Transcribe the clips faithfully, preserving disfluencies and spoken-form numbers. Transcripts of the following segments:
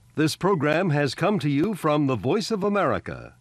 This program has come to you from the Voice of America. .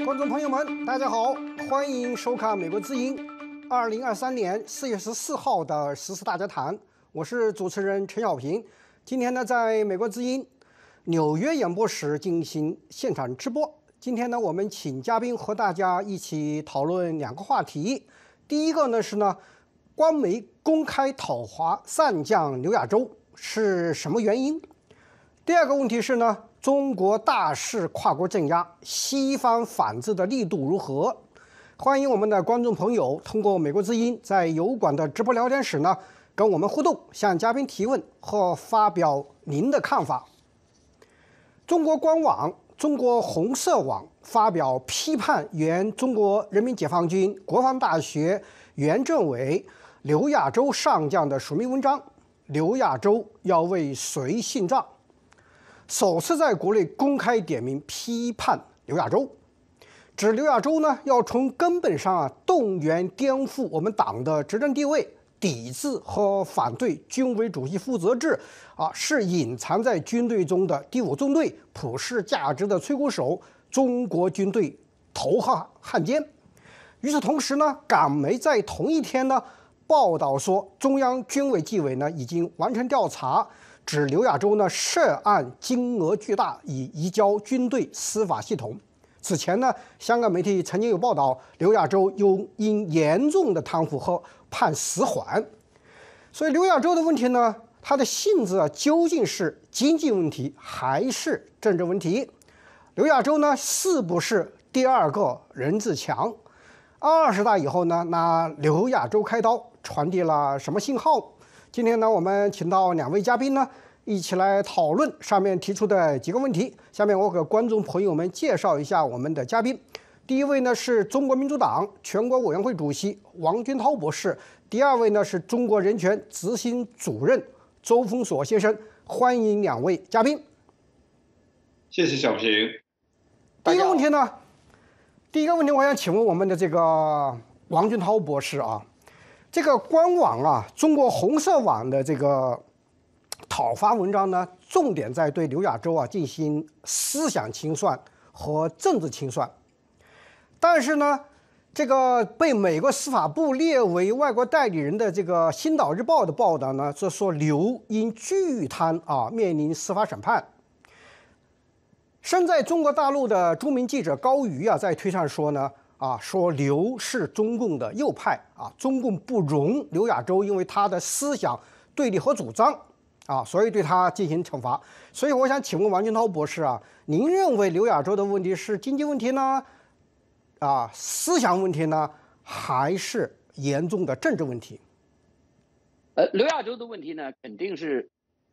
观众朋友们，大家好，欢迎收看美国之音二零二三年四月十四号的时事大家谈，我是主持人陈小平。今天呢，在美国之音纽约演播室进行现场直播。今天呢，我们请嘉宾和大家一起讨论两个话题。第一个呢是呢，官媒公开讨伐上将刘亚洲是什么原因？第二个问题是呢，中国大势跨国镇压，西方反制的力度如何？欢迎我们的观众朋友通过美国之音在油管的直播聊天室呢，跟我们互动，向嘉宾提问和发表您的看法。中国官网中国红色网发表批判原中国人民解放军国防大学原政委刘亚洲上将的署名文章，刘亚洲要为谁信账？首次在国内公开点名批判刘亚洲，指刘亚洲呢要从根本上啊动员颠覆我们党的执政地位，抵制和反对军委主席负责制啊，是隐藏在军队中的第五纵队普世价值的吹鼓手，中国军队头号汉奸。与此同时呢，港媒在同一天呢报道说，中央军委纪委呢已经完成调查，指刘亚洲呢涉案金额巨大，已移交军队司法系统。此前呢，香港媒体曾经有报道，刘亚洲又因严重的贪腐和判死缓。所以刘亚洲的问题呢，它的性质啊究竟是经济问题还是政治问题？刘亚洲呢是不是第二个任志强？二十大以后呢，那刘亚洲开刀传递了什么信号？今天呢，我们请到两位嘉宾呢，一起来讨论上面提出的几个问题。下面我给观众朋友们介绍一下我们的嘉宾。第一位呢是中国民主党全国委员会主席王军涛博士，第二位呢是中国人权执行主任周峰锁先生。欢迎两位嘉宾。 谢谢小平。 第一个问题呢，第一个问题我想请问我们的这个王军涛博士啊。这个官网啊，中国红色网的这个讨伐文章呢，重点在对刘亚洲啊进行思想清算和政治清算。但是呢，这个被美国司法部列为外国代理人的这个《星岛日报》的报道呢，就说刘因巨贪啊面临司法审判。身在中国大陆的著名记者高瑜啊，在推上说呢。啊，说刘是中共的右派啊，中共不容刘亚洲因为他的思想对立和主张啊，所以对他进行惩罚。所以我想请问王军涛博士啊，您认为刘亚洲的问题是经济问题呢，啊，思想问题呢，还是严重的政治问题？ 呃，刘亚洲的问题呢，肯定是。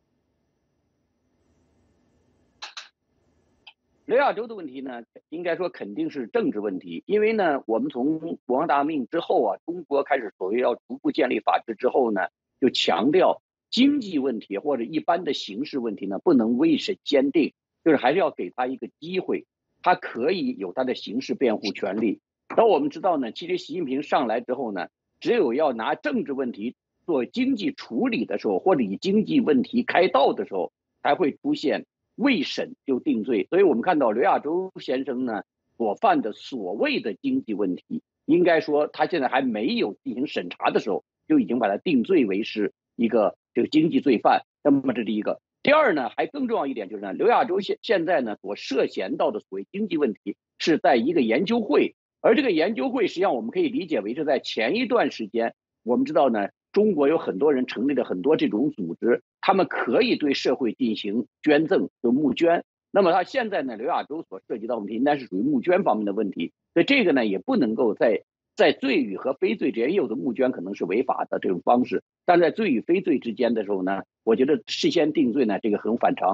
刘亚洲的问题呢，应该说肯定是政治问题，因为呢，我们从国防大革命之后啊，中国开始所谓要逐步建立法治之后呢，就强调经济问题或者一般的刑事问题呢，不能未审先定，就是还是要给他一个机会，他可以有他的刑事辩护权利。而我们知道呢，其实习近平上来之后呢，只有要拿政治问题做经济处理的时候，或者以经济问题开道的时候，才会出现未审就定罪。所以我们看到刘亚洲先生呢所犯的所谓的经济问题，应该说他现在还没有进行审查的时候，就已经把他定罪为是一个这个经济罪犯。那么这是第一个。第二呢，还更重要一点就是呢，刘亚洲现现在呢所涉嫌到的所谓经济问题是在一个研究会，而这个研究会实际上我们可以理解为是在前一段时间，我们知道呢，中国有很多人成立了很多这种组织，他们可以对社会进行捐赠，就募捐。那么他现在呢，刘亚洲所涉及到的问题应该是属于募捐方面的问题，所以这个呢也不能够在在罪与和非罪之间，有的募捐可能是违法的这种方式，但在罪与非罪之间的时候呢，我觉得事先定罪呢，这个很反常。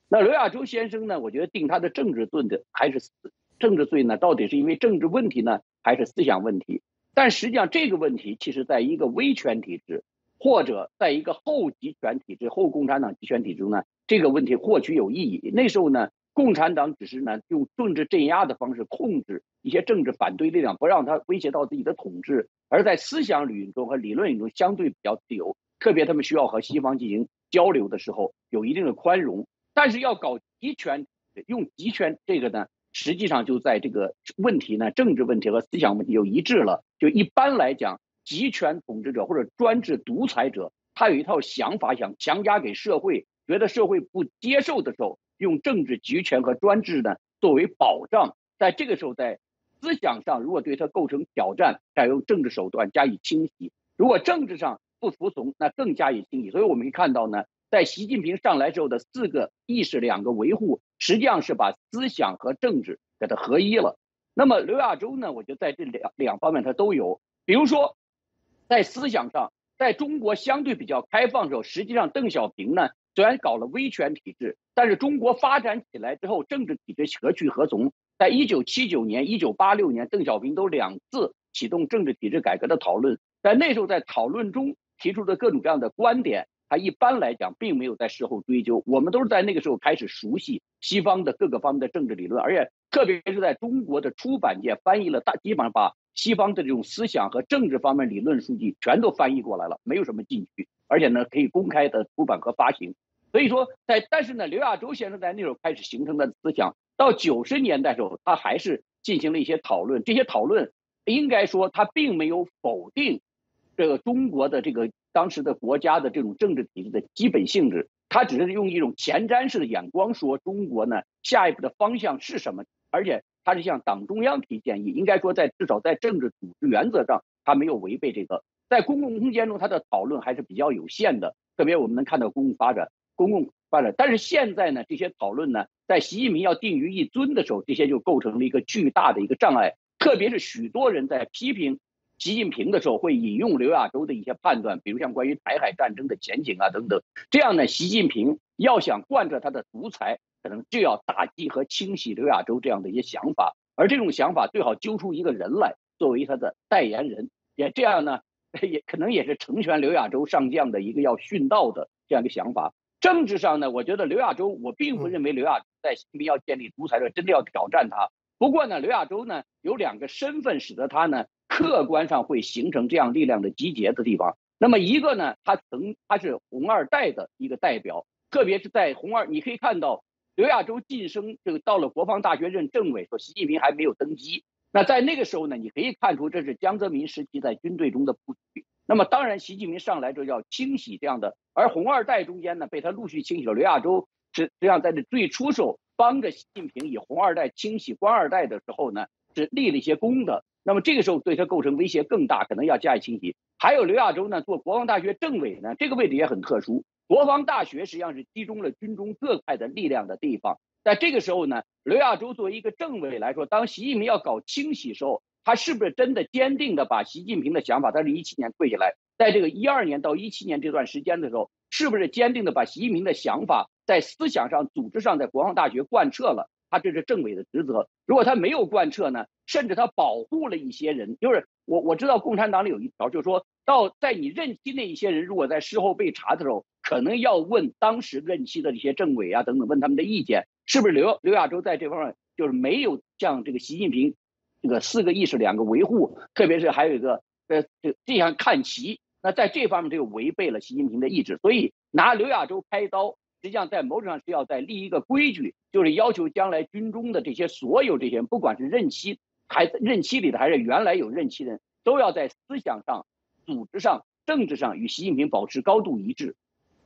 那刘亚洲先生呢，我觉得定他的政治罪的还是政治罪呢，到底是因为政治问题呢，还是思想问题？但实际上这个问题，其实在一个威权体制，或者在一个后集权体制、后共产党集权体制中呢，这个问题或许有意义。那时候呢，共产党只是呢用政治镇压的方式控制一些政治反对力量，不让他威胁到自己的统治，而在思想领域中和理论领域中相对比较自由，特别他们需要和西方进行交流的时候，有一定的宽容。但是要搞集权，用集权这个呢，实际上就在这个问题呢，政治问题和思想问题就一致了。就一般来讲，集权统治者或者专制独裁者，他有一套想法想强加给社会，觉得社会不接受的时候，用政治集权和专制呢作为保障。在这个时候，在思想上如果对他构成挑战，再用政治手段加以清洗；如果政治上不服从，那更加以清洗。所以我们可以看到呢，在习近平上来之后的四个意识两个维护，实际上是把思想和政治给它合一了。那么刘亚洲呢，我觉得在这两两方面他都有。比如说，在思想上，在中国相对比较开放的时候，实际上邓小平呢虽然搞了威权体制，但是中国发展起来之后，政治体制何去何从？在一九七九年、一九八六年，邓小平都两次启动政治体制改革的讨论，在那时候在讨论中提出的各种各样的观点，他一般来讲并没有在事后追究。我们都是在那个时候开始熟悉西方的各个方面的政治理论，而且特别是在中国的出版界翻译了大，基本上把西方的这种思想和政治方面理论书籍全都翻译过来了，没有什么禁区，而且呢可以公开的出版和发行。所以说在但是呢，刘亚洲先生在那时候开始形成的思想，到九十年代的时候，他还是进行了一些讨论。这些讨论应该说他并没有否定这个中国的这个当时的国家的这种政治体制的基本性质，他只是用一种前瞻式的眼光说中国呢下一步的方向是什么，而且他是向党中央提建议。应该说在至少在政治组织原则上他没有违背这个。在公共空间中他的讨论还是比较有限的，特别我们能看到公共发展公共发展。但是现在呢，这些讨论呢，在习近平要定于一尊的时候，这些就构成了一个巨大的一个障碍。特别是许多人在批评习近平的时候，会引用刘亚洲的一些判断，比如像关于台海战争的前景啊等等。这样呢，习近平要想贯彻他的独裁，可能就要打击和清洗刘亚洲这样的一些想法，而这种想法最好揪出一个人来作为他的代言人，也这样呢，也可能也是成全刘亚洲上将的一个要殉道的这样一个想法。政治上呢，我觉得刘亚洲，我并不认为刘亚洲在习近平要建立独裁的真的要挑战他。不过呢，刘亚洲呢有两个身份，使得他呢客观上会形成这样力量的集结的地方。那么一个呢，他曾他是红二代的一个代表，特别是在红二，你可以看到刘亚洲晋升这个到了国防大学任政委，说习近平还没有登基。那在那个时候呢，你可以看出这是江泽民时期在军队中的布局。那么当然，习近平上来之后要清洗这样的，而红二代中间呢，被他陆续清洗了。刘亚洲实际上在这最出手帮着习近平以红二代清洗官二代的时候呢，是立了一些功的。那么这个时候对他构成威胁更大，可能要加以清洗。还有刘亚洲呢，做国防大学政委呢，这个位置也很特殊。国防大学实际上是集中了军中各派的力量的地方。在这个时候呢，刘亚洲作为一个政委来说，当习近平要搞清洗的时候，他是不是真的坚定的把习近平的想法，他是一七年退下来，在这个一二年到一七年这段时间的时候，是不是坚定的把习近平的想法在思想上、组织上，在国防大学贯彻了？他这是政委的职责。如果他没有贯彻呢，甚至他保护了一些人，就是我我知道共产党里有一条，就是说到在你任期那一些人，如果在事后被查的时候，可能要问当时任期的这些政委啊等等，问他们的意见，是不是刘刘亚洲在这方面就是没有像这个习近平这个四个意识两个维护，特别是还有一个呃这这样看齐，那在这方面就违背了习近平的意志。所以拿刘亚洲开刀，实际上在某种上是要在立一个规矩，就是要求将来军中的这些所有这些人，不管是任期还任期里的还是原来有任期的人，都要在思想上、组织上、政治上与习近平保持高度一致。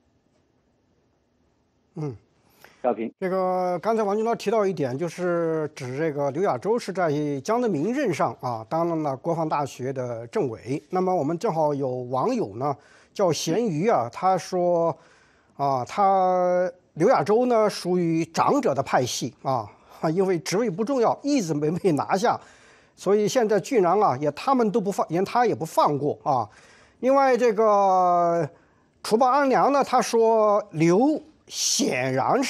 嗯， 小平， 这个刚才王军涛提到一点，就是指这个刘亚洲是在江泽民任上啊担任了国防大学的政委。那么我们正好有网友呢叫咸鱼啊，他说啊，他刘亚洲呢属于长者的派系啊，因为职位不重要，一直没被拿下，所以现在居然啊也他们都不放，连他也不放过啊。另外这个楚宝安良呢，他说刘显然是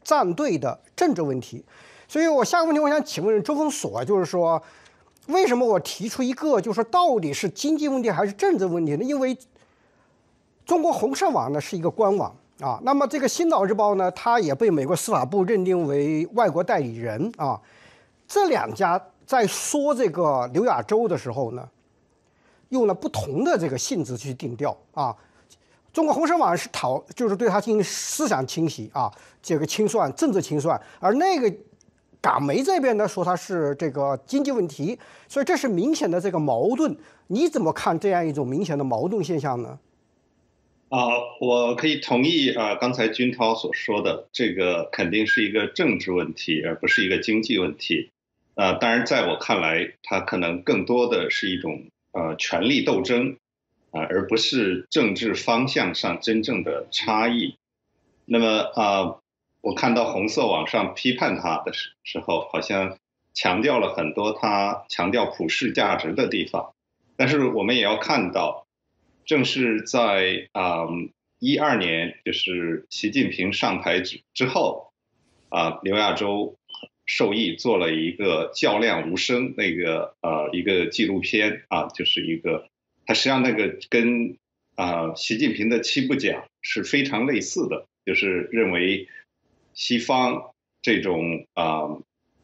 站队的政治问题。所以我下个问题我想请问周峰所，就是说，为什么我提出一个，就是说到底是经济问题还是政治问题呢？因为中国红色网呢是一个官网啊，那么这个《星岛日报》呢，它也被美国司法部认定为外国代理人啊。这两家在说这个刘亚洲的时候呢，用了不同的这个性质去定调啊。中国红色网是讨，就是对他进行思想清洗啊，这个清算、政治清算，而那个港媒这边呢说它是这个经济问题，所以这是明显的这个矛盾。你怎么看这样一种明显的矛盾现象呢？ 啊、呃，我可以同意啊、呃，刚才军涛所说的，这个肯定是一个政治问题，而不是一个经济问题。呃，当然，在我看来，它可能更多的是一种呃权力斗争。啊，而不是政治方向上真正的差异。那么啊，我看到红色网上批判他的时候，好像强调了很多他强调普世价值的地方。但是我们也要看到，正是在啊一二年，就是习近平上台之之后，啊，刘亚洲受益做了一个较量无声那个呃一个纪录片啊，就是一个。它实际上那个跟啊、呃、习近平的七不讲是非常类似的，就是认为西方这种啊、呃、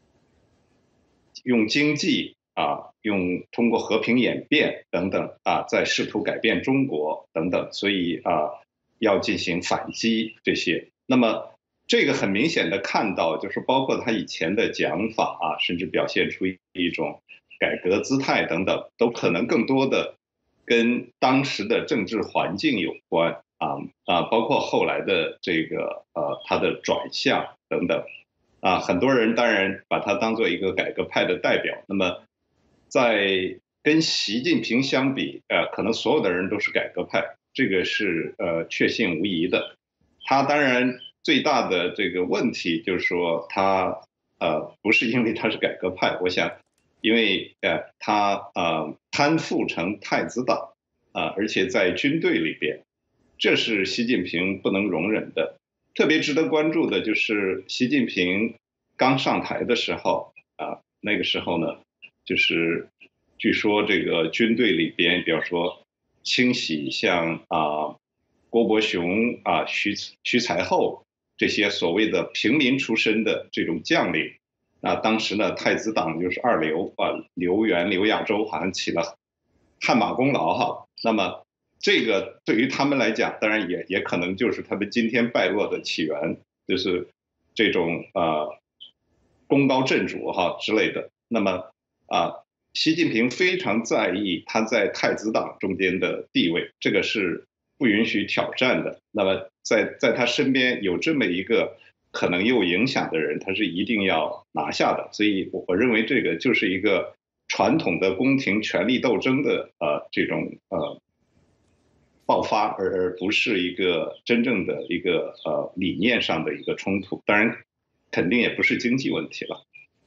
用经济啊用通过和平演变等等啊在试图改变中国等等，所以啊要进行反击这些。那么这个很明显的看到，就是包括他以前的讲法啊，甚至表现出一种改革姿态等等，都可能更多的。跟当时的政治环境有关啊啊，包括后来的这个呃他的转向等等啊，很多人当然把他当做一个改革派的代表。那么在跟习近平相比，呃，可能所有的人都是改革派，这个是呃确信无疑的。他当然最大的这个问题就是说他呃不是因为他是改革派，我想。因为呃他呃攀附成太子党啊、呃，而且在军队里边，这是习近平不能容忍的。特别值得关注的就是习近平刚上台的时候啊、呃，那个时候呢，就是据说这个军队里边，比方说清洗像啊、呃、郭伯雄啊、徐徐才厚这些所谓的平民出身的这种将领。那当时呢，太子党就是二刘啊，刘源、刘亚洲好像起了汗马功劳哈。那么这个对于他们来讲，当然也也可能就是他们今天败落的起源，就是这种呃功高震主哈之类的。那么啊，习近平非常在意他在太子党中间的地位，这个是不允许挑战的。那么在在他身边有这么一个。可能有影响的人，他是一定要拿下的，所以我认为这个就是一个传统的宫廷权力斗争的呃这种呃爆发，而而不是一个真正的一个呃理念上的一个冲突。当然，肯定也不是经济问题了。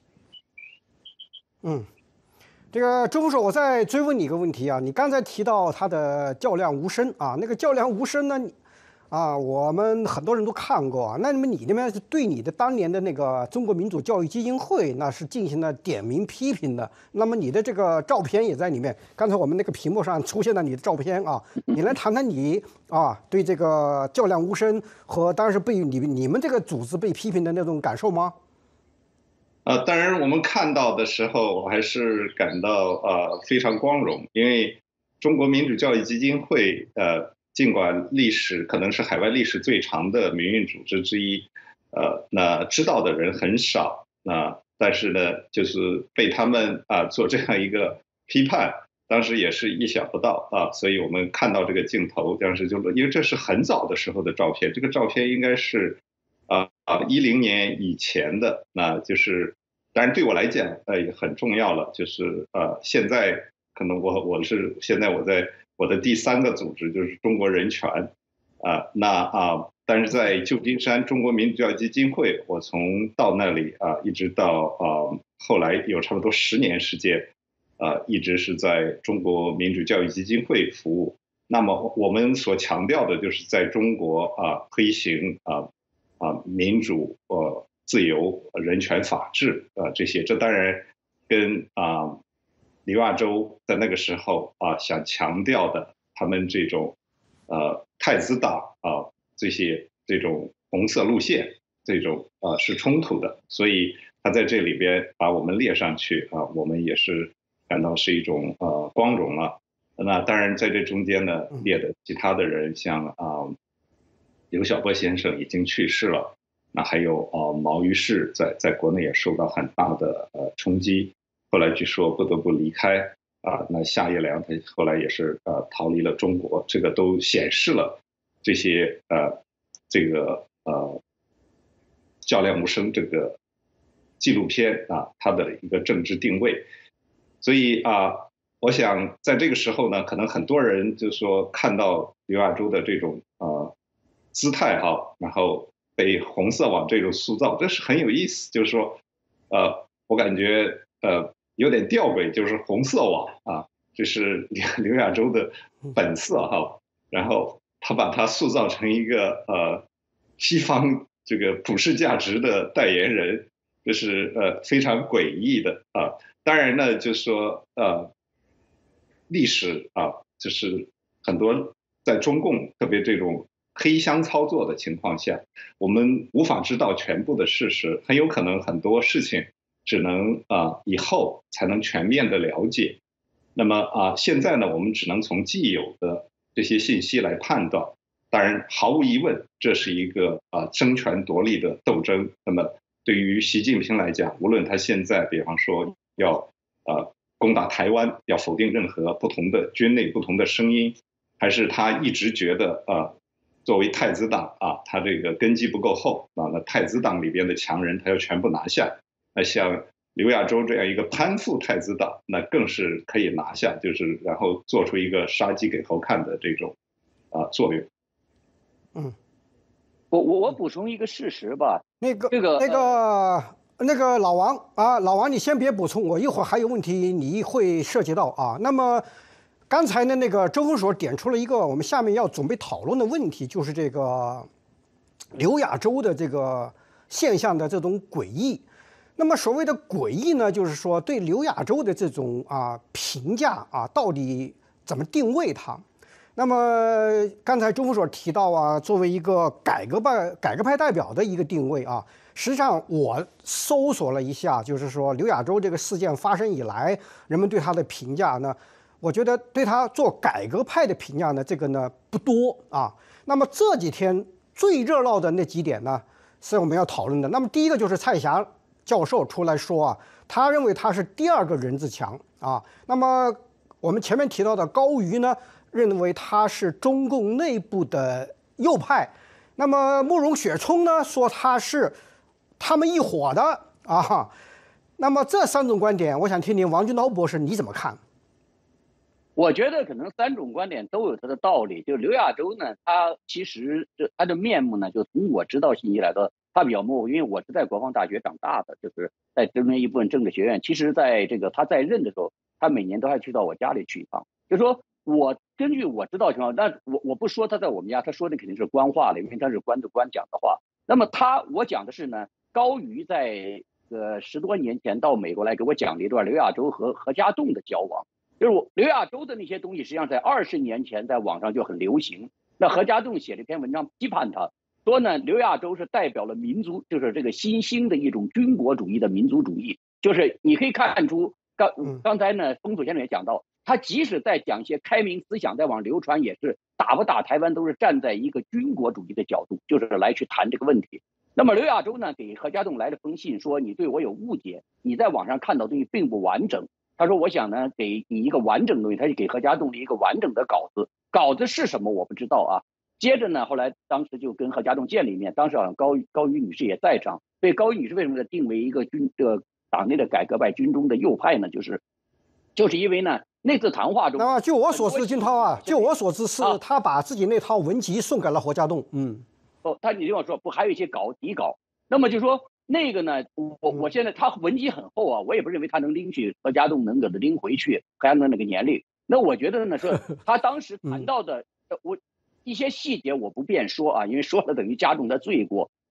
嗯，这个周副手，我再追问你一个问题啊，你刚才提到他的较量无声啊，那个较量无声呢？啊，我们很多人都看过啊。那么你那边是对你的当年的那个中国民主教育基金会，那是进行了点名批评的。那么你的这个照片也在里面。刚才我们那个屏幕上出现了你的照片啊，你来谈谈你啊对这个较量无声和当时被你你们这个组织被批评的那种感受吗？ 呃，当然我们看到的时候，我还是感到呃非常光荣，因为中国民主教育基金会呃。尽管历史可能是海外历史最长的民运组织之一，呃，那知道的人很少，那但是呢，就是被他们啊做这样一个批判，当时也是意想不到啊，所以我们看到这个镜头，当时就因为这是很早的时候的照片，这个照片应该是啊啊一零年以前的，那就是当然对我来讲呃也很重要了，就是呃现在可能我我是现在我在。我的第三个组织就是中国人权，啊，那啊，但是在旧金山中国民主教育基金会，我从到那里啊，一直到啊后来有差不多十年时间，啊，一直是在中国民主教育基金会服务。那么我们所强调的就是在中国啊推行啊啊民主、呃自由、人权、法治呃这些，这当然跟啊刘亚洲在那个时候啊想强调的他们这种呃太子党啊这些这种红色路线这种呃是冲突的，所以他在这里边把我们列上去啊，我们也是感到是一种呃光荣了。那当然在这中间呢列的其他的人，像啊刘晓波先生已经去世了，那还有呃毛于轼在在国内也受到很大的呃冲击，后来据说不得不离开啊。那夏叶良他后来也是呃逃离了中国，这个都显示了这些呃这个呃较量无声这个纪录片啊它的一个政治定位。所以啊，我想在这个时候呢，可能很多人就说看到刘亚洲的这种呃姿态哈，然后被红色网这种塑造，这是很有意思。就是说，呃，我感觉呃有点吊诡，就是红色网啊，这是刘亚洲的本色哈，然后他把它塑造成一个呃西方这个普世价值的代言人，这是呃非常诡异的啊。当然呢，就是说呃历史啊，就是很多在中共特别这种黑箱操作的情况下，我们无法知道全部的事实，很有可能很多事情只能啊以后才能全面的了解。那么啊现在呢，我们只能从既有的这些信息来判断。当然，毫无疑问，这是一个啊争权夺利的斗争。那么对于习近平来讲，无论他现在比方说要呃攻打台湾，要否定任何不同的军内不同的声音，还是他一直觉得呃作为太子党啊，他这个根基不够厚啊，那太子党里边的强人他要全部拿下。那像刘亚洲这样一个攀附太子党，那更是可以拿下，就是然后做出一个杀鸡给猴看的这种啊作用。 嗯， 我我我补充一个事实吧， 那个这个那个那个老王啊，老王你先别补充，我一会儿还有问题你会涉及到啊。那么刚才呢，那个周峰所点出了一个我们下面要准备讨论的问题，就是这个刘亚洲的这个现象的这种诡异。那么所谓的诡异呢，就是说对刘亚洲的这种啊评价啊，到底怎么定位它？那么刚才周峰所提到啊，作为一个改革派改革派代表的一个定位啊，实际上我搜索了一下，就是说刘亚洲这个事件发生以来，人们对他的评价呢，我觉得对他做改革派的评价呢，这个呢不多啊。那么这几天最热闹的那几点呢，是我们要讨论的。那么第一个就是蔡霞教授出来说啊，他认为他是第二个任志强啊。那么我们前面提到的高瑜呢，认为他是中共内部的右派。那么慕容雪聪呢说他是他们一伙的啊。那么这三种观点，我想听听王军涛博士你怎么看？ 我觉得可能三种观点都有它的道理。就刘亚洲呢，他其实这他的面目呢，就从我知道信息来的，他比较模糊，因为我是在国防大学长大的，就是在中央一部分政治学院。其实在这个他在任的时候，他每年都还去到我家里去一趟。就说我根据我知道情况，那我我不说他在我们家，他说的肯定是官话了，因为他是官对官讲的话。那么他我讲的是呢，高瑜在呃十多年前到美国来给我讲了一段刘亚洲和何家栋的交往。就是我刘亚洲的那些东西，实际上在二十年前在网上就很流行。那何家栋写了一篇文章批判他，说呢刘亚洲是代表了民族，就是这个新兴的一种军国主义的民族主义。就是你可以看出，刚刚才呢封祖先生也讲到，他即使在讲一些开明思想在往流传，也是打不打台湾都是站在一个军国主义的角度，就是来去谈这个问题。那么刘亚洲呢给何家栋来了封信，说你对我有误解，你在网上看到的东西并不完整。他说：“我想呢，给你一个完整的东西。”他就给何家栋了一个完整的稿子，稿子是什么我不知道啊。接着呢，后来当时就跟何家栋见了一面，当时好像高高瑜女士也在场。所以高瑜女士为什么定为一个军这个党内的改革派军中的右派呢？就是就是因为呢那次谈话中， 那么就我所知，金涛啊，就我所知是他把自己那套文集送给了何家栋。嗯， 哦，他你听我说，不还有一些稿底稿，那么就说。那个呢，我我现在他文集很厚啊，我也不认为他能拎去何家栋能给他拎回去，何家栋那个年龄。那我觉得呢，是他当时谈到的，我一些细节我不便说啊，因为说了等于加重他罪过。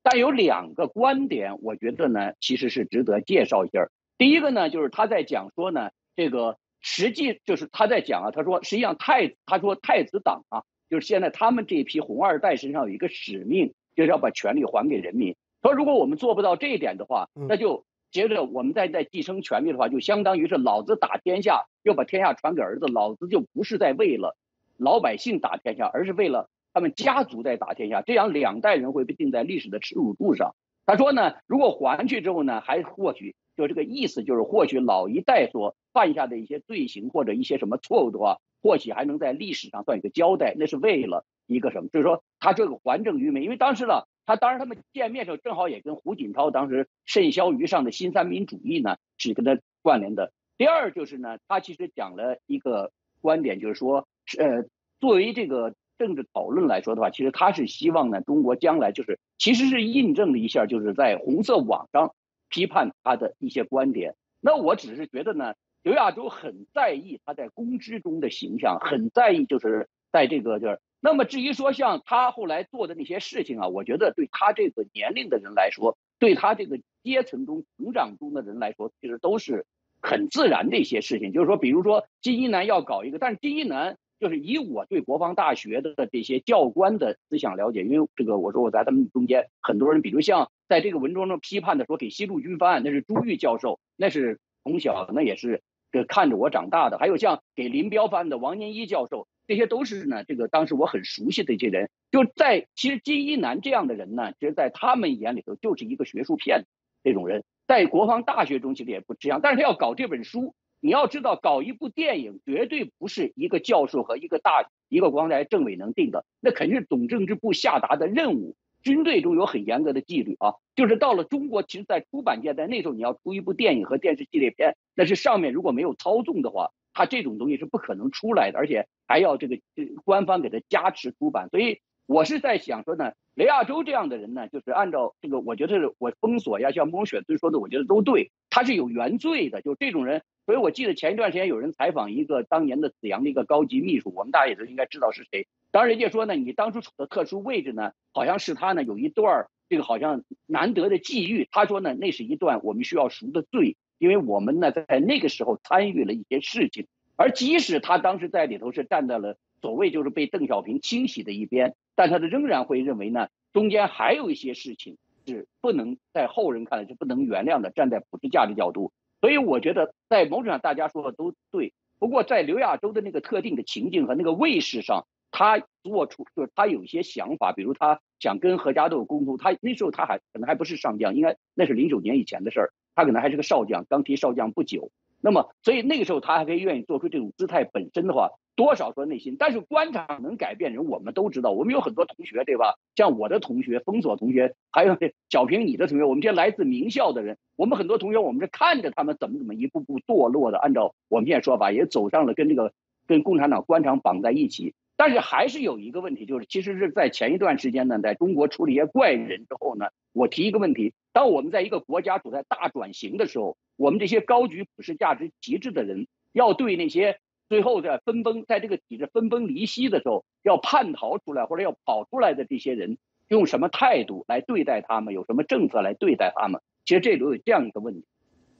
但有两个观点，我觉得呢，其实是值得介绍一下。第一个呢，就是他在讲说呢，这个实际就是他在讲啊，他说实际上太他说太子党啊，就是现在他们这一批红二代身上有一个使命，就是要把权力还给人民。说如果我们做不到这一点的话，那就接着我们再再继承权力的话，就相当于是老子打天下，又把天下传给儿子，老子就不是在为了老百姓打天下，而是为了他们家族在打天下，这样两代人会被定在历史的耻辱柱上。他说呢，如果还去之后呢，还或许就这个意思，就是或许老一代所犯下的一些罪行或者一些什么错误的话，或许还能在历史上算一个交代，那是为了一个什么？就是说他这个还政于民，因为当时呢，他当时他们见面的时候，正好也跟胡锦涛当时甚嚣于上的新三民主义呢是跟他关联的。第二就是呢，他其实讲了一个观点，就是说，呃，作为这个政治讨论来说的话，其实他是希望呢，中国将来就是其实是印证了一下，就是在红色网上批判他的一些观点。那我只是觉得呢，刘亚洲很在意他在公知中的形象，很在意就是在这个就是。那么至于说像他后来做的那些事情啊，我觉得对他这个年龄的人来说，对他这个阶层中成长中的人来说，其实都是很自然的一些事情。就是说，比如说金一南要搞一个，但是金一南就是以我对国防大学的这些教官的思想了解，因为这个我说我在他们中间很多人，比如像在这个文章中批判的说给西路军方案，那是朱玉教授，那是从小那也是看着我长大的，还有像给林彪方案的王年一教授。这些都是呢，这个当时我很熟悉的一些人，就在其实金一南这样的人呢，其实在他们眼里头就是一个学术骗子，这种人在国防大学中其实也不这样，但是他要搞这本书，你要知道搞一部电影绝对不是一个教授和一个大一个国防大学政委能定的，那肯定是总政治部下达的任务。军队中有很严格的纪律啊，就是到了中国，其实在出版界，在那时候你要出一部电影和电视系列片，那是上面如果没有操纵的话，他这种东西是不可能出来的，而且还要这个官方给他加持出版。所以我是在想说呢，雷亚洲这样的人呢，就是按照这个，我觉得我封锁呀，像孟雪最说的，我觉得都对，他是有原罪的，就这种人。所以我记得前一段时间有人采访一个当年的紫阳的一个高级秘书，我们大家也都应该知道是谁。当然人家说呢，你当初处的特殊位置呢，好像是他呢有一段这个好像难得的际遇，他说呢，那是一段我们需要赎的罪。因为我们呢在那个时候参与了一些事情，而即使他当时在里头是站在了所谓就是被邓小平清洗的一边，但他仍然会认为呢，中间还有一些事情是不能在后人看来是不能原谅的，站在普世价值角度。所以我觉得在某种上大家说的都对，不过在刘亚洲的那个特定的情境和那个位势上，他做出就是他有一些想法，比如他想跟何家斗沟通，他那时候他还可能还不是上将，应该那是零九年以前的事儿。他可能还是个少将，刚提少将不久，那么所以那个时候他还可以愿意做出这种姿态，本身的话多少说内心，但是官场能改变人，我们都知道，我们有很多同学对吧？像我的同学封锁同学，还有小平你的同学，我们这些来自名校的人，我们很多同学我们是看着他们怎么怎么一步步堕落的，按照我们现在说法也走上了跟这个跟共产党官场绑在一起。但是还是有一个问题，就是其实是在前一段时间呢，在中国处理一些怪人之后呢，我提一个问题：当我们在一个国家处在大转型的时候，我们这些高举普世价值旗帜的人，要对那些最后在分崩在这个体制分崩离析的时候，要叛逃出来或者要跑出来的这些人，用什么态度来对待他们？有什么政策来对待他们？其实这里有这样一个问题。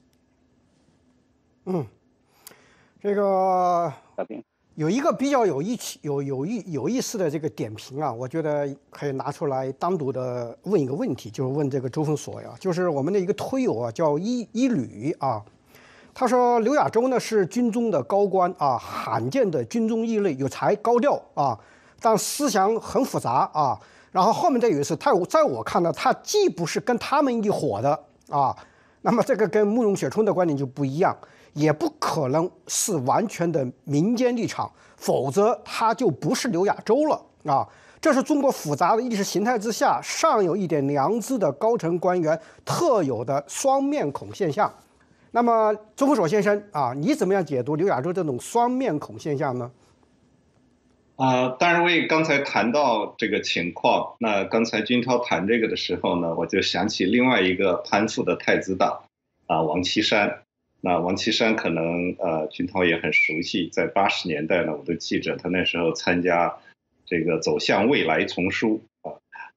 嗯，这个小平。 有一个比较有意有有意有意思的这个点评啊，我觉得可以拿出来单独的问一个问题，就是问这个周峰锁呀，就是我们的一个推友啊，叫一一吕啊，他说刘亚洲呢是军中的高官啊，罕见的军中异类，有才高调啊，但思想很复杂啊。然后后面再有一次，他在我看来，他既不是跟他们一伙的啊，那么这个跟慕容雪春的观点就不一样。也不可能是完全的民间立场，否则他就不是刘亚洲了啊！这是中国复杂的意识形态之下尚有一点良知的高层官员特有的双面孔现象。那么，周峰锁先生啊，你怎么样解读刘亚洲这种双面孔现象呢？ 啊、呃，当然，我也刚才谈到这个情况。那刚才军涛谈这个的时候呢，我就想起另外一个攀附的太子党啊、呃，王岐山。那王岐山可能呃，军涛也很熟悉，在八十年代呢，我都记着他那时候参加这个走向未来丛书啊，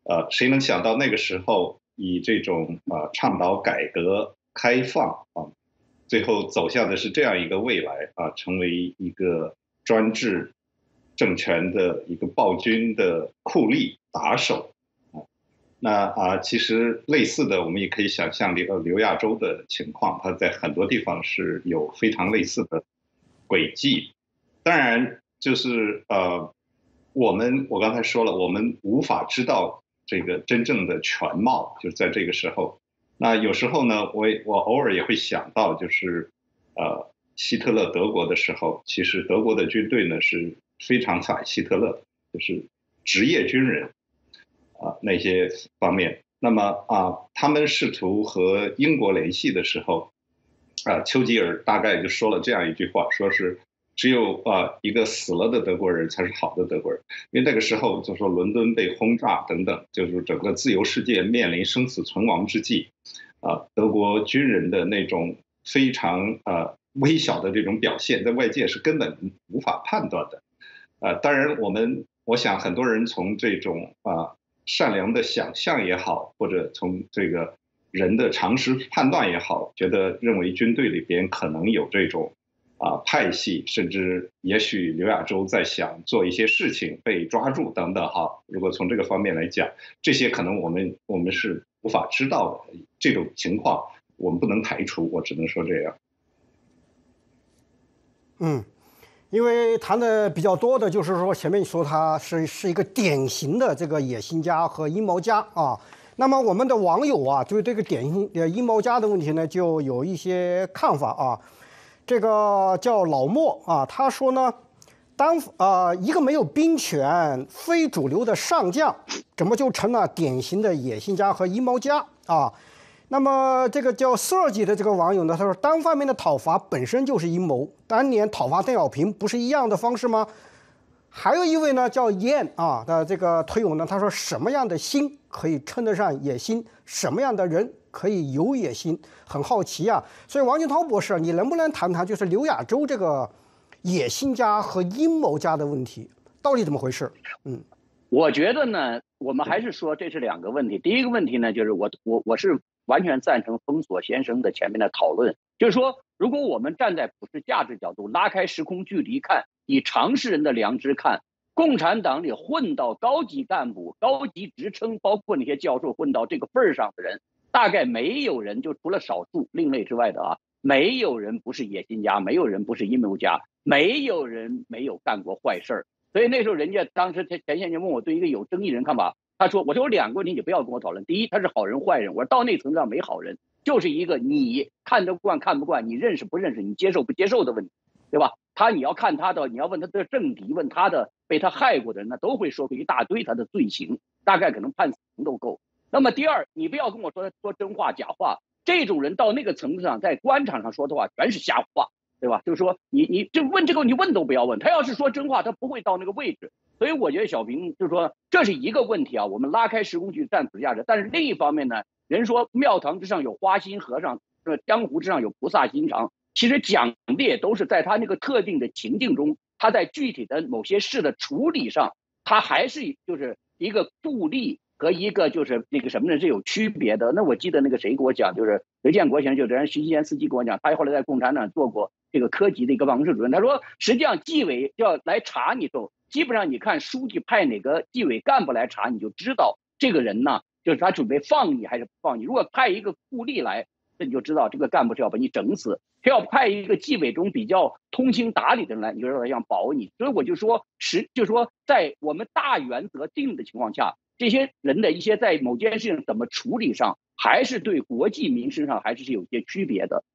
呃，谁能想到那个时候以这种呃倡导改革开放啊，最后走向的是这样一个未来啊，成为一个专制政权的一个暴君的酷吏打手啊。那啊，其实类似的，我们也可以想象刘刘亚洲的情况，它在很多地方是有非常类似的轨迹。当然，就是呃，我们我刚才说了，我们无法知道这个真正的全貌，就是在这个时候。那有时候呢，我我偶尔也会想到，就是呃，希特勒德国的时候，其实德国的军队呢是非常反希特勒的，就是职业军人啊、呃、那些方面。那么啊、呃，他们试图和英国联系的时候，啊、呃，丘吉尔大概就说了这样一句话，说是只有啊、呃、一个死了的德国人才是好的德国人，因为那个时候就说伦敦被轰炸等等，就是整个自由世界面临生死存亡之际。啊，德国军人的那种非常呃微小的这种表现，在外界是根本无法判断的。呃，当然我们我想很多人从这种啊、呃、善良的想象也好，或者从这个人的常识判断也好，觉得认为军队里边可能有这种啊、呃、派系，甚至也许刘亚洲在想做一些事情被抓住等等哈。如果从这个方面来讲，这些可能我们我们是无法知道的，这种情况我们不能排除，我只能说这样。 嗯，因为谈的比较多的就是说前面说他是是一个典型的这个野心家和阴谋家啊。那么我们的网友啊，对这个典型呃阴谋家的问题呢，就有一些看法啊。这个叫老莫啊，他说呢，当呃一个没有兵权、非主流的上将，怎么就成了典型的野心家和阴谋家啊？那么这个叫设计的这个网友呢，他说单方面的讨伐本身就是阴谋，当年讨伐邓小平不是一样的方式吗？还有一位呢叫燕啊的这个推友呢，他说什么样的心可以称得上野心？什么样的人可以有野心？很好奇啊。所以王金涛博士，你能不能谈谈就是刘亚洲这个野心家和阴谋家的问题，到底怎么回事？嗯， 我觉得呢，我们还是说这是两个问题。第一个问题呢，就是我我我是完全赞成封锁先生的前面的讨论，就是说，如果我们站在普世价值角度，拉开时空距离看，以常识人的良知看，共产党里混到高级干部、高级职称，包括那些教授混到这个份儿上的人，大概没有人，就除了少数另类之外的啊，没有人不是野心家，没有人不是阴谋家，没有人没有干过坏事儿。所以那时候人家当时前前线就问我对一个有争议人看法，他说我说有两个问题你不要跟我讨论，第一他是好人坏人，我说到那层上没好人，就是一个你看得惯看不惯，你认识不认识，你接受不接受的问题，对吧？他你要看他的，你要问他的政敌，问他的被他害过的人，那都会说出一大堆他的罪行，大概可能判死刑都够。那么第二，你不要跟我说说真话假话，这种人到那个层次上，在官场上说的话全是瞎话。对吧？就是说你，你你就问这个问题问都不要问，他要是说真话，他不会到那个位置。所以我觉得小平就是说这是一个问题啊，我们拉开时空去站此价值。但是另一方面呢，人说庙堂之上有花心和尚，呃，江湖之上有菩萨心肠。其实讲的也都是在他那个特定的情境中，他在具体的某些事的处理上，他还是就是一个助力。和一个就是那个什么呢是有区别的。那我记得那个谁给我讲，就是刘建国先生，就是人徐锡贤司机给我讲，他后来在共产党做过这个科级的一个办公室主任。他说，实际上纪委要来查你的时候，基本上你看书记派哪个纪委干部来查，你就知道这个人呢，就是他准备放你还是不放你。如果派一个酷吏来，那你就知道这个干部是要把你整死；他要派一个纪委中比较通情达理的人来，你就知道他想保你。所以我就说，实就是说，在我们大原则定的情况下，这些人的一些在某件事情怎么处理上，还是对国计民生上还是有些区别的。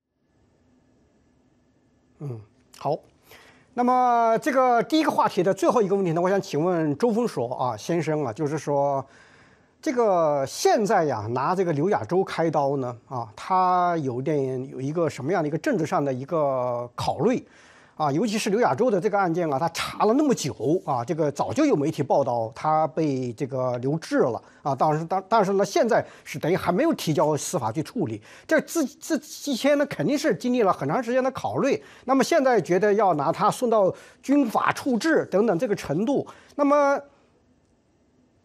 嗯，好。那么这个第一个话题的最后一个问题呢，我想请问周峰说啊先生啊，就是说，这个现在呀拿这个刘亚洲开刀呢啊，他有点有一个什么样的一个政治上的一个考虑？啊，尤其是刘亚洲的这个案件啊，他查了那么久啊，这个早就有媒体报道他被这个留置了啊。当时当但是呢，现在是等于还没有提交司法去处理。这这这之前呢，肯定是经历了很长时间的考虑。那么现在觉得要拿他送到军法处置等等这个程度，那么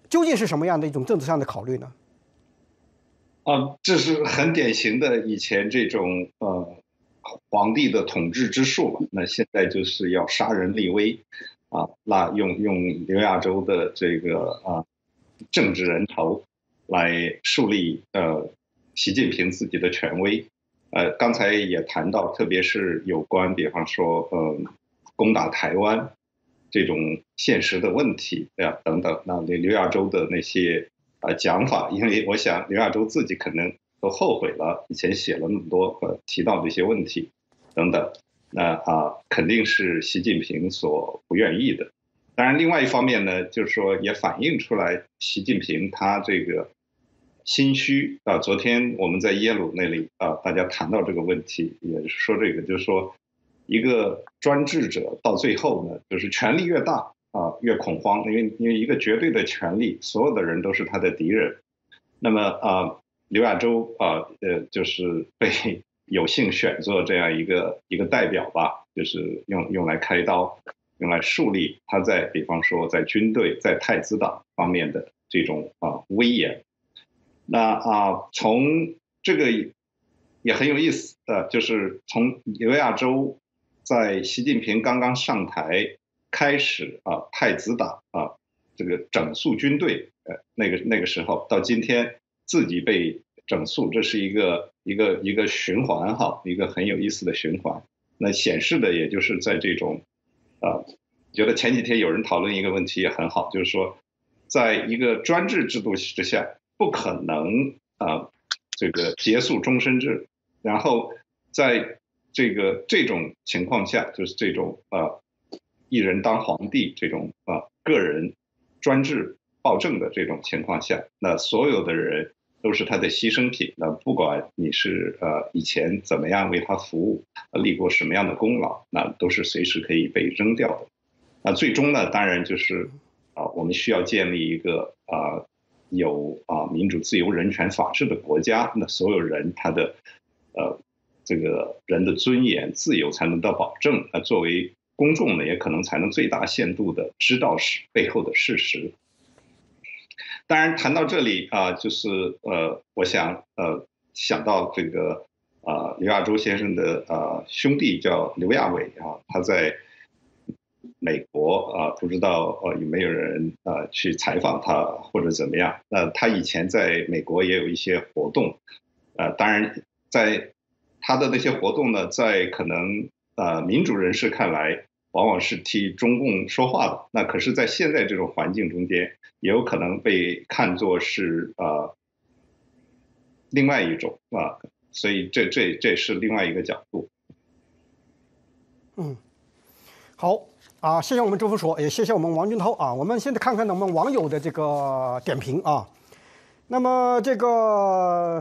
究竟是什么样的一种政治上的考虑呢？ 啊，这是很典型的以前这种呃皇帝的统治之术了。那现在就是要杀人立威，啊，那用用刘亚洲的这个啊政治人头来树立呃习近平自己的权威。呃，刚才也谈到，特别是有关，比方说呃攻打台湾这种现实的问题呀、啊、等等，那刘亚洲的那些。呃，讲法，因为我想刘亚洲自己可能都后悔了，以前写了那么多呃提到这些问题等等，那啊肯定是习近平所不愿意的。当然，另外一方面呢，就是说也反映出来习近平他这个心虚啊。昨天我们在耶鲁那里啊，大家谈到这个问题，也是说这个，就是说一个专制者到最后呢，就是权力越大。啊，越恐慌，因为因为一个绝对的权力，所有的人都是他的敌人。那么啊，刘亚洲啊，呃，就是被有幸选做这样一个一个代表吧，就是用用来开刀，用来树立他在比方说在军队、在太子党方面的这种啊威严。那啊，从这个也很有意思的，就是从刘亚洲在习近平刚刚上台。开始啊，太子党啊，这个整肃军队，呃，那个那个时候到今天自己被整肃，这是一个一个一个循环哈，一个很有意思的循环。那显示的也就是在这种，啊，觉得前几天有人讨论一个问题也很好，就是说，在一个专制制度之下，不可能啊，这个结束终身制，然后在这个这种情况下，就是这种啊。一人当皇帝这种啊个人专制暴政的这种情况下，那所有的人都是他的牺牲品。那不管你是呃以前怎么样为他服务，立过什么样的功劳，那都是随时可以被扔掉的。那最终呢，当然就是啊，我们需要建立一个啊有啊民主、自由、人权、法治的国家。那所有人他的呃这个人的尊严、自由才能得到保证。那作为公众呢，也可能才能最大限度的知道是背后的事实。当然，谈到这里啊，就是呃，我想呃想到这个啊、呃、刘亚洲先生的呃兄弟叫刘亚伟啊，他在美国啊，不知道呃有没有人呃去采访他或者怎么样？那他以前在美国也有一些活动，呃，当然在他的那些活动呢，在可能呃民主人士看来。往往是替中共说话的，那可是，在现在这种环境中间，也有可能被看作是呃另外一种啊，所以这这这是另外一个角度。 嗯，好啊，谢谢我们周副所，也谢谢我们王军涛啊。我们现在看看我们网友的这个点评啊。那么这个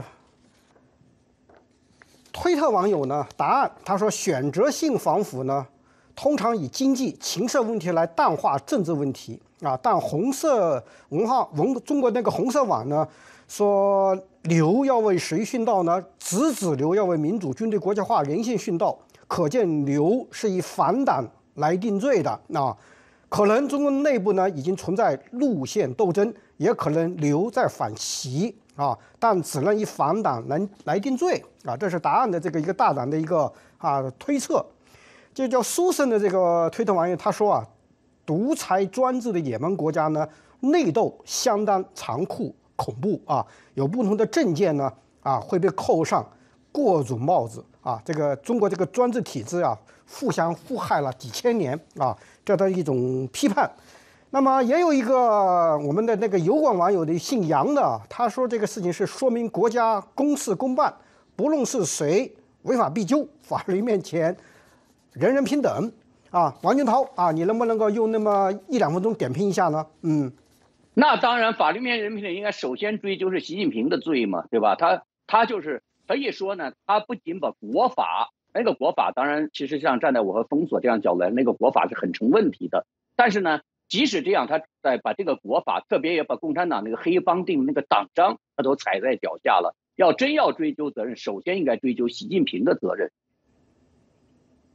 推特网友呢，答案他说选择性防腐呢。通常以经济、情色问题来淡化政治问题啊，但红色文化文中国那个红色网呢说刘要为谁殉道呢？直指刘要为民主、军队国家化、人性殉道，可见刘是以反党来定罪的啊。可能中国内部呢已经存在路线斗争，也可能刘在反习啊，但只能以反党来来定罪啊。这是答案的这个一个大胆的一个啊推测。这叫苏生的这个推特网友他说啊，独裁专制的野蛮国家呢，内斗相当残酷恐怖啊，有不同的政见呢啊会被扣上各种帽子啊。这个中国这个专制体制啊，互相祸害了几千年啊，这的一种批判。那么也有一个我们的那个油管网友的姓杨的，他说这个事情是说明国家公事公办，不论是谁违法必究，法律面前。人人平等啊，王军涛啊，你能不能够用那么一两分钟点评一下呢？嗯， 那当然，法律面前人平等应该首先追究是习近平的罪嘛，对吧？他他就是可以说呢，他不仅把国法那个国法，当然其实像站在我和封锁这样角度来，那个国法是很成问题的。但是呢，即使这样，他在把这个国法，特别也把共产党那个黑帮定那个党章，他都踩在脚下了。要真要追究责任，首先应该追究习近平的责任。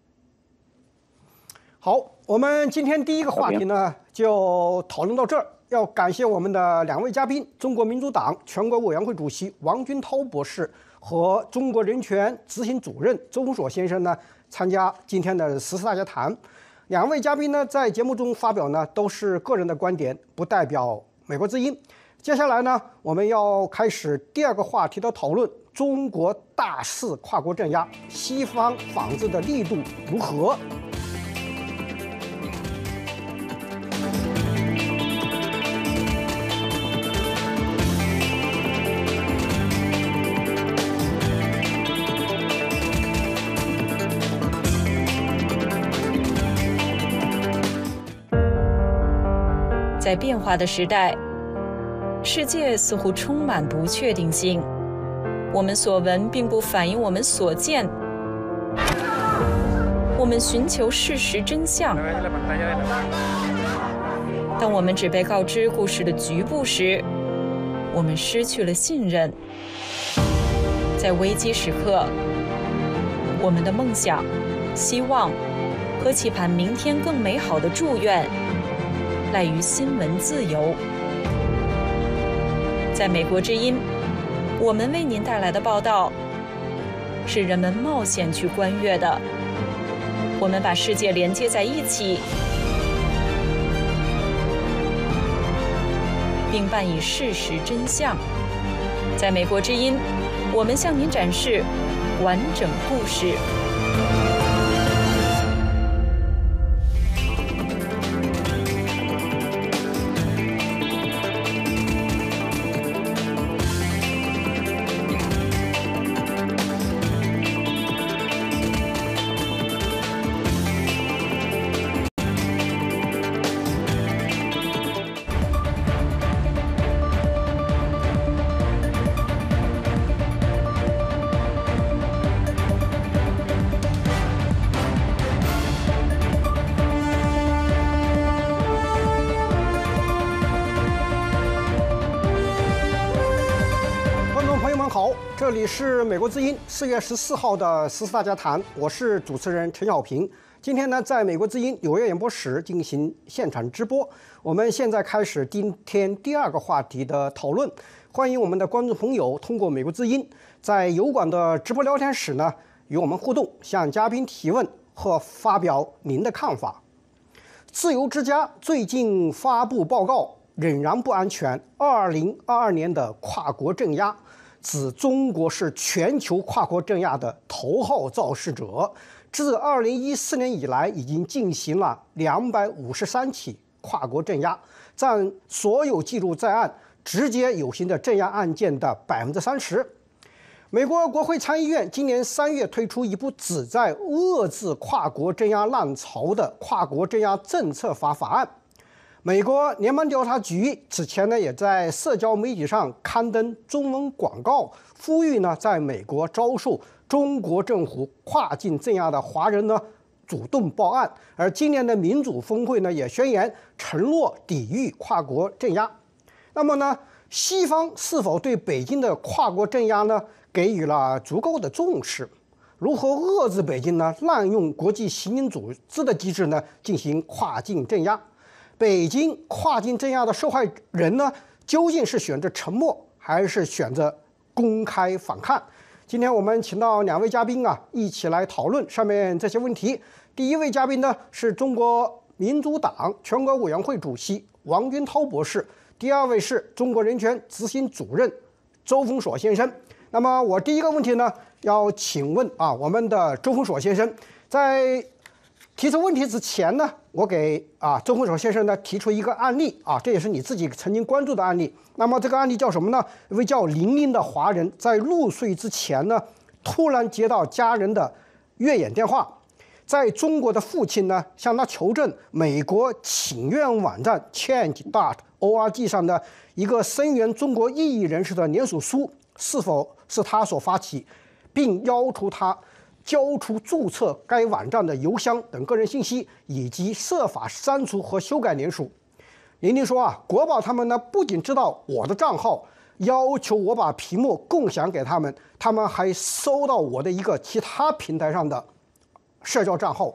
好，我们今天第一个话题呢就讨论到这儿。 要感谢我们的两位嘉宾：中国民主党全国委员会主席王军涛博士和中国人权执行主任周峰锁先生呢，参加今天的时事大家谈。两位嘉宾呢，在节目中发表呢，都是个人的观点，不代表美国之音。接下来呢，我们要开始第二个话题的讨论：中国大肆跨国镇压，西方仿制的力度如何？ 在变化的时代，世界似乎充满不确定性。我们所闻并不反映我们所见。我们寻求事实真相。当我们只被告知故事的局部时，我们失去了信任。在危机时刻，我们的梦想、希望和期盼明天更美好的祝愿赖于新闻自由。在美国之音，我们为您带来的报道是人们冒险去观阅的。我们把世界连接在一起，并伴以事实真相。在美国之音，我们向您展示完整故事。 这里是美国之音四月十四号的时事大家谈，我是主持人陈小平。今天呢，在美国之音纽约演播室进行现场直播。我们现在开始今天第二个话题的讨论。欢迎我们的观众朋友通过美国之音在油管的直播聊天室呢与我们互动，向嘉宾提问和发表您的看法。自由之家最近发布报告，仍然不安全。二零二二年的跨国镇压，指中国是全球跨国镇压的头号肇事者。自二零一四年以来，已经进行了两百五十三起跨国镇压，占所有记录在案、直接有形的镇压案件的百分之三十。美国国会参议院今年三月推出一部旨在遏制跨国镇压浪潮的跨国镇压政策法法案。美国联邦调查局此前呢，也在社交媒体上刊登中文广告，呼吁呢，在美国遭受中国政府跨境镇压的华人呢，主动报案。而今年的民主峰会呢，也宣言承诺抵御跨国镇压。那么呢，西方是否对北京的跨国镇压呢，给予了足够的重视？如何遏制北京呢，滥用国际刑警组织的机制呢，进行跨境镇压？北京跨境镇压的受害人呢，究竟是选择沉默，还是选择公开反抗？今天我们请到两位嘉宾啊，一起来讨论上面这些问题。第一位嘉宾呢，是中国民主党全国委员会主席王军涛博士；第二位是中国人权执行主任周峰锁先生。那么我第一个问题呢，要请问啊，我们的周峰锁先生，在提出问题之前呢，我给啊周峰锁先生呢提出一个案例啊，这也是你自己曾经关注的案例。那么这个案例叫什么呢？一位叫玲玲的华人在入睡之前呢，突然接到家人的越演电话，在中国的父亲呢向他求证美国请愿网站 change dot org 上的一个声援中国异议人士的联署书是否是他所发起，并要求他交出注册该网站的邮箱等个人信息，以及设法删除和修改联署。玲玲说啊，国宝他们呢不仅知道我的账号，要求我把屏幕共享给他们，他们还搜到我的一个其他平台上的社交账号。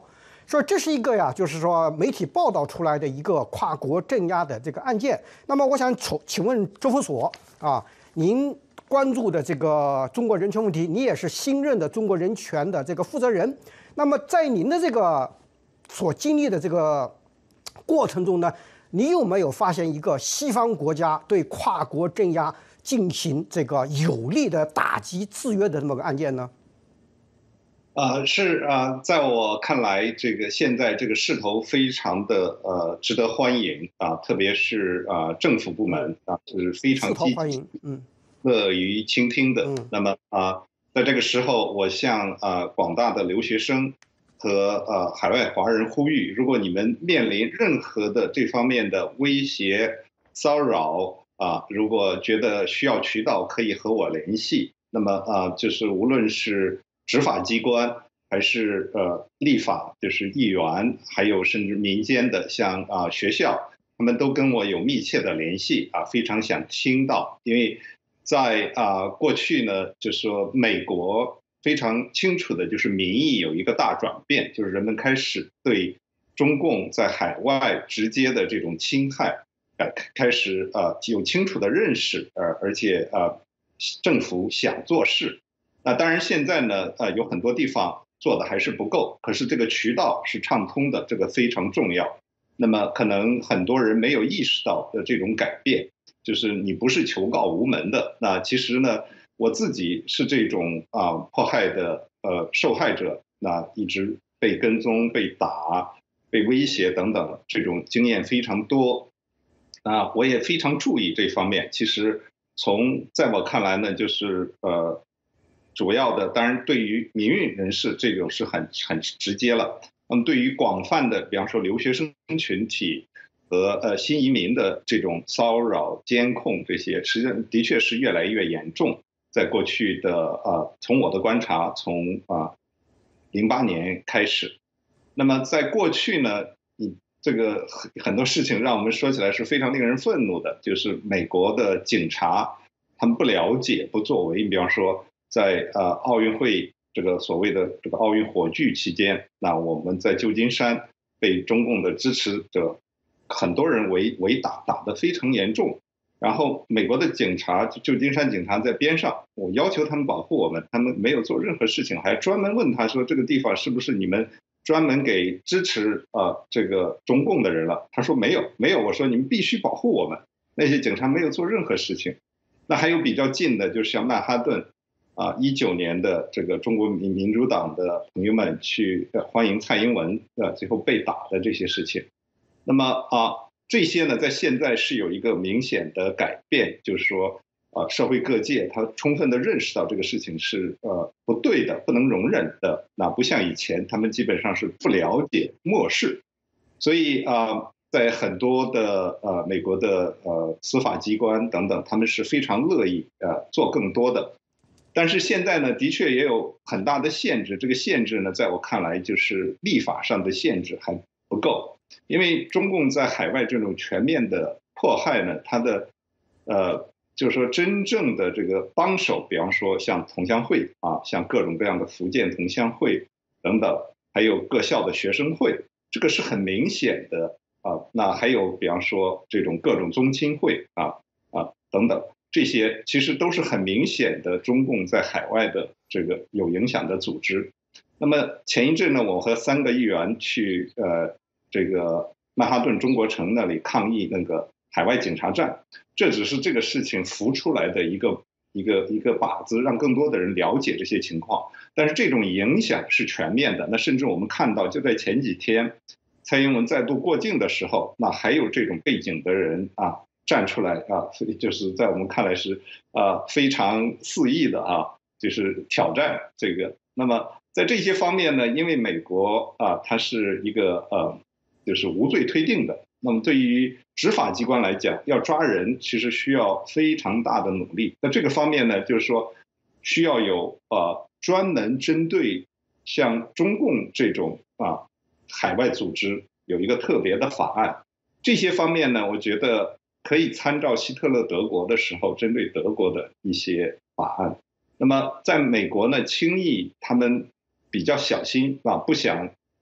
所以这是一个呀，就是说媒体报道出来的一个跨国镇压的这个案件。那么我想请请问周副所啊，您关注的这个中国人权问题，你也是新任的中国人权的这个负责人。那么在您的这个所经历的这个过程中呢，你有没有发现一个西方国家对跨国镇压进行这个有力的打击制约的这么个案件呢？ 呃，是啊、呃，在我看来，这个现在这个势头非常的呃值得欢迎啊，特别是啊、呃、政府部门啊是非常积极，嗯，乐于倾听的。嗯、那么啊、呃，在这个时候，我向啊、呃、广大的留学生和呃海外华人呼吁，如果你们面临任何的这方面的威胁、骚扰啊、呃，如果觉得需要渠道，可以和我联系。那么啊、呃，就是无论是执法机关还是呃立法，就是议员，还有甚至民间的像啊、呃、学校，他们都跟我有密切的联系啊，非常想听到，因为在啊、呃、过去呢，就是说美国非常清楚的就是民意有一个大转变，就是人们开始对中共在海外直接的这种侵害，呃开始呃有清楚的认识，呃而且呃政府想做事。那当然，现在呢，呃，有很多地方做的还是不够，可是这个渠道是畅通的，这个非常重要。那么，可能很多人没有意识到的这种改变，就是你不是求告无门的。那其实呢，我自己是这种啊、呃、迫害的呃受害者，那一直被跟踪、被打、被威胁等等，这种经验非常多。啊，我也非常注意这方面。其实从在我看来呢，就是呃。主要的，当然对于民运人士，这种是很很直接了。那么对于广泛的，比方说留学生群体和呃新移民的这种骚扰、监控这些，实际上的确是越来越严重。在过去的呃，从我的观察，从啊零八年开始，那么在过去呢，你这个很多事情让我们说起来是非常令人愤怒的，就是美国的警察他们不了解、不作为，你比方说。在呃奥运会这个所谓的这个奥运火炬期间，那我们在旧金山被中共的支持者很多人围围打，打得非常严重。然后美国的警察，旧金山警察在边上，我要求他们保护我们，他们没有做任何事情，还专门问他说这个地方是不是你们专门给支持呃这个中共的人了？他说没有，没有。我说你们必须保护我们。那些警察没有做任何事情。那还有比较近的，就是像曼哈顿。啊，一九年的这个中国民民主党的朋友们去欢迎蔡英文，呃，最后被打的这些事情，那么啊，这些呢，在现在是有一个明显的改变，就是说，啊，社会各界他充分的认识到这个事情是呃不对的，不能容忍的。那不像以前，他们基本上是不了解、漠视，所以啊，在很多的呃美国的呃司法机关等等，他们是非常乐意呃做更多的。但是现在呢，的确也有很大的限制。这个限制呢，在我看来就是立法上的限制还不够，因为中共在海外这种全面的迫害呢，它的呃，就是说真正的这个帮手，比方说像同乡会啊，像各种各样的福建同乡会等等，还有各校的学生会，这个是很明显的啊。那还有比方说这种各种宗亲会啊啊等等。这些其实都是很明显的中共在海外的这个有影响的组织。那么前一阵呢，我和三个议员去呃这个曼哈顿中国城那里抗议那个海外警察站，这只是这个事情浮出来的一个一个一个靶子，让更多的人了解这些情况。但是这种影响是全面的。那甚至我们看到，就在前几天，蔡英文再度过境的时候，那还有这种背景的人啊。站出来啊，就是在我们看来是啊非常肆意的啊，就是挑战这个。那么在这些方面呢，因为美国啊，它是一个呃，就是无罪推定的。那么对于执法机关来讲，要抓人其实需要非常大的努力。在这个方面呢，就是说需要有呃专门针对像中共这种啊海外组织有一个特别的法案。这些方面呢，我觉得。可以参照希特勒德国的时候针对德国的一些法案。那么在美国呢，轻易他们比较小心啊，不想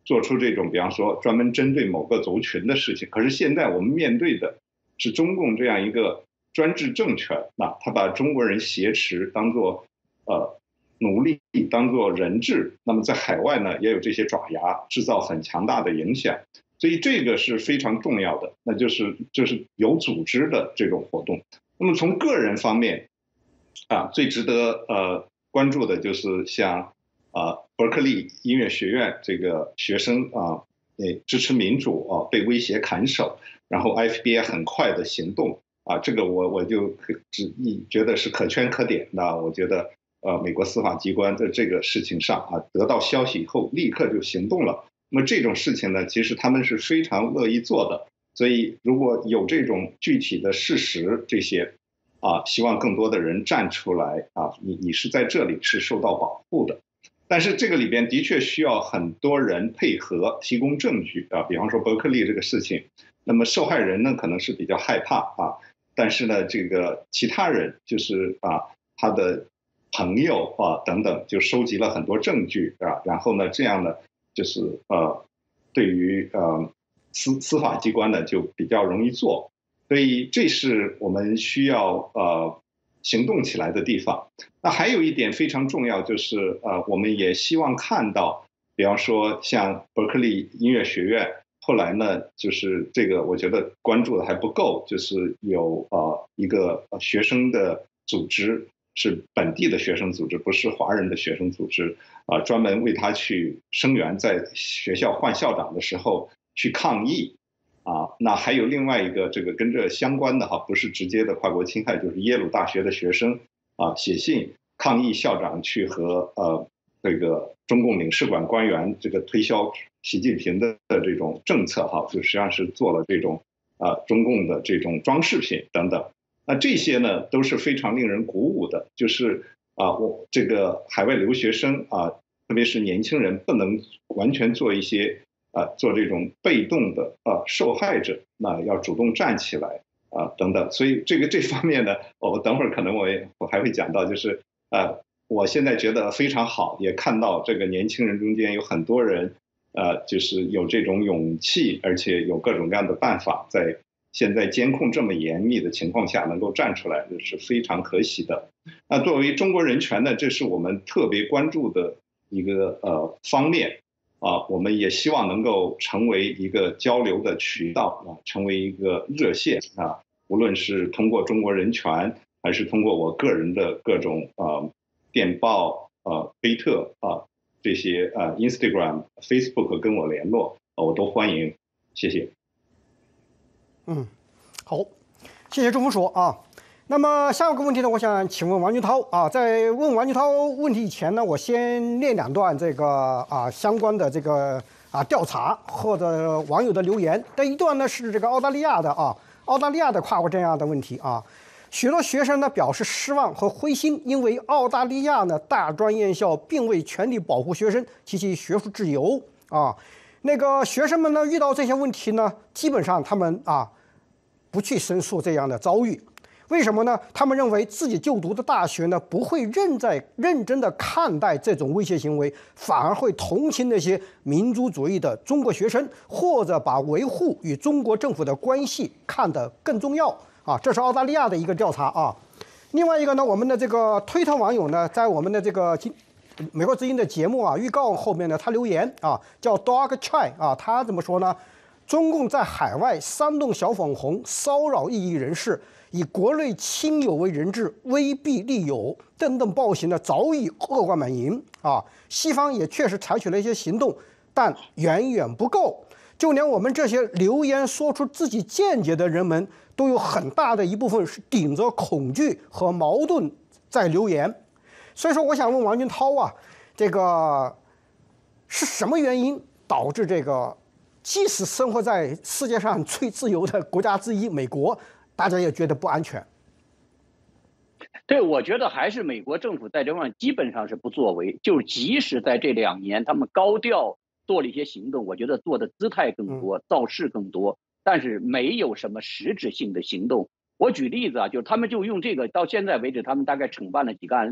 做出这种比方说专门针对某个族群的事情。可是现在我们面对的是中共这样一个专制政权，那他把中国人挟持当做呃奴隶，当做人质，那么在海外呢也有这些爪牙，制造很强大的影响。所以这个是非常重要的，那就是就是有组织的这种活动。那么从个人方面啊，最值得呃关注的就是像啊伯克利音乐学院这个学生啊，诶支持民主啊被威胁砍手，然后 F B I 很快的行动啊，这个我我就只觉得是可圈可点的。我觉得呃美国司法机关在这个事情上啊得到消息以后立刻就行动了。那么这种事情呢，其实他们是非常乐意做的。所以如果有这种具体的事实，这些啊，希望更多的人站出来啊，你你是在这里是受到保护的。但是这个里边的确需要很多人配合，提供证据啊。比方说伯克利这个事情，那么受害人呢可能是比较害怕啊，但是呢，这个其他人就是啊他的朋友啊等等，就收集了很多证据啊，然后呢，这样呢。就是呃，对于呃司司法机关呢就比较容易做，所以这是我们需要呃行动起来的地方。那还有一点非常重要，就是呃我们也希望看到，比方说像伯克利音乐学院，后来呢就是这个我觉得关注的还不够，就是有呃一个学生的组织。是本地的学生组织，不是华人的学生组织啊、呃，专门为他去声援，在学校换校长的时候去抗议啊。那还有另外一个这个跟这相关的哈，不是直接的跨国侵害，就是耶鲁大学的学生啊写信抗议校长去和呃这个中共领事馆官员这个推销习近平的的这种政策哈，就实际上是做了这种啊、呃、中共的这种装饰品等等。那这些呢都是非常令人鼓舞的，就是啊，我这个海外留学生啊，特别是年轻人，不能完全做一些啊，做这种被动的啊受害者，那要主动站起来啊等等。所以这个这方面呢，我等会儿可能我也我还会讲到，就是呃，我现在觉得非常好，也看到这个年轻人中间有很多人，呃，就是有这种勇气，而且有各种各样的办法在。现在监控这么严密的情况下，能够站出来，这是非常可喜的。那作为中国人权呢，这是我们特别关注的一个呃方面啊，我们也希望能够成为一个交流的渠道啊，成为一个热线啊，无论是通过中国人权，还是通过我个人的各种呃电报、呃推特啊这些呃 Instagram、Facebook 跟我联络，我都欢迎，谢谢。 嗯，好，谢谢周峰说啊。那么下一个问题呢，我想请问王军涛啊。在问王军涛问题以前呢，我先念两段这个啊相关的这个啊调查或者网友的留言。第一段呢是这个澳大利亚的啊，澳大利亚的跨国这样的问题啊。许多学生呢表示失望和灰心，因为澳大利亚呢大专院校并未全力保护学生及其学术自由啊。那个学生们呢遇到这些问题呢，基本上他们啊。不去申诉这样的遭遇，为什么呢？他们认为自己就读的大学呢不会认在认真的看待这种威胁行为，反而会同情那些民族主义的中国学生，或者把维护与中国政府的关系看得更重要啊。这是澳大利亚的一个调查啊。另外一个呢，我们的这个推特网友呢，在我们的这个美国之音的节目啊预告后面呢，他留言啊，叫 Dog Chai 啊，他怎么说呢？中共在海外煽动小粉红骚扰异议人士，以国内亲友为人质，威逼利诱等等暴行呢，早已恶贯满盈啊！西方也确实采取了一些行动，但远远不够。就连我们这些留言说出自己见解的人们，都有很大的一部分是顶着恐惧和矛盾在留言。所以说，我想问王军涛啊，这个是什么原因导致这个？即使生活在世界上最自由的国家之一美国，大家也觉得不安全。 对，我觉得还是美国政府在这方面基本上是不作为，就是即使在这两年他们高调做了一些行动，我觉得做的姿态更多，造势更多，但是没有什么实质性的行动。我举例子啊，就是他们就用这个，到现在为止，他们大概惩办了几个案例，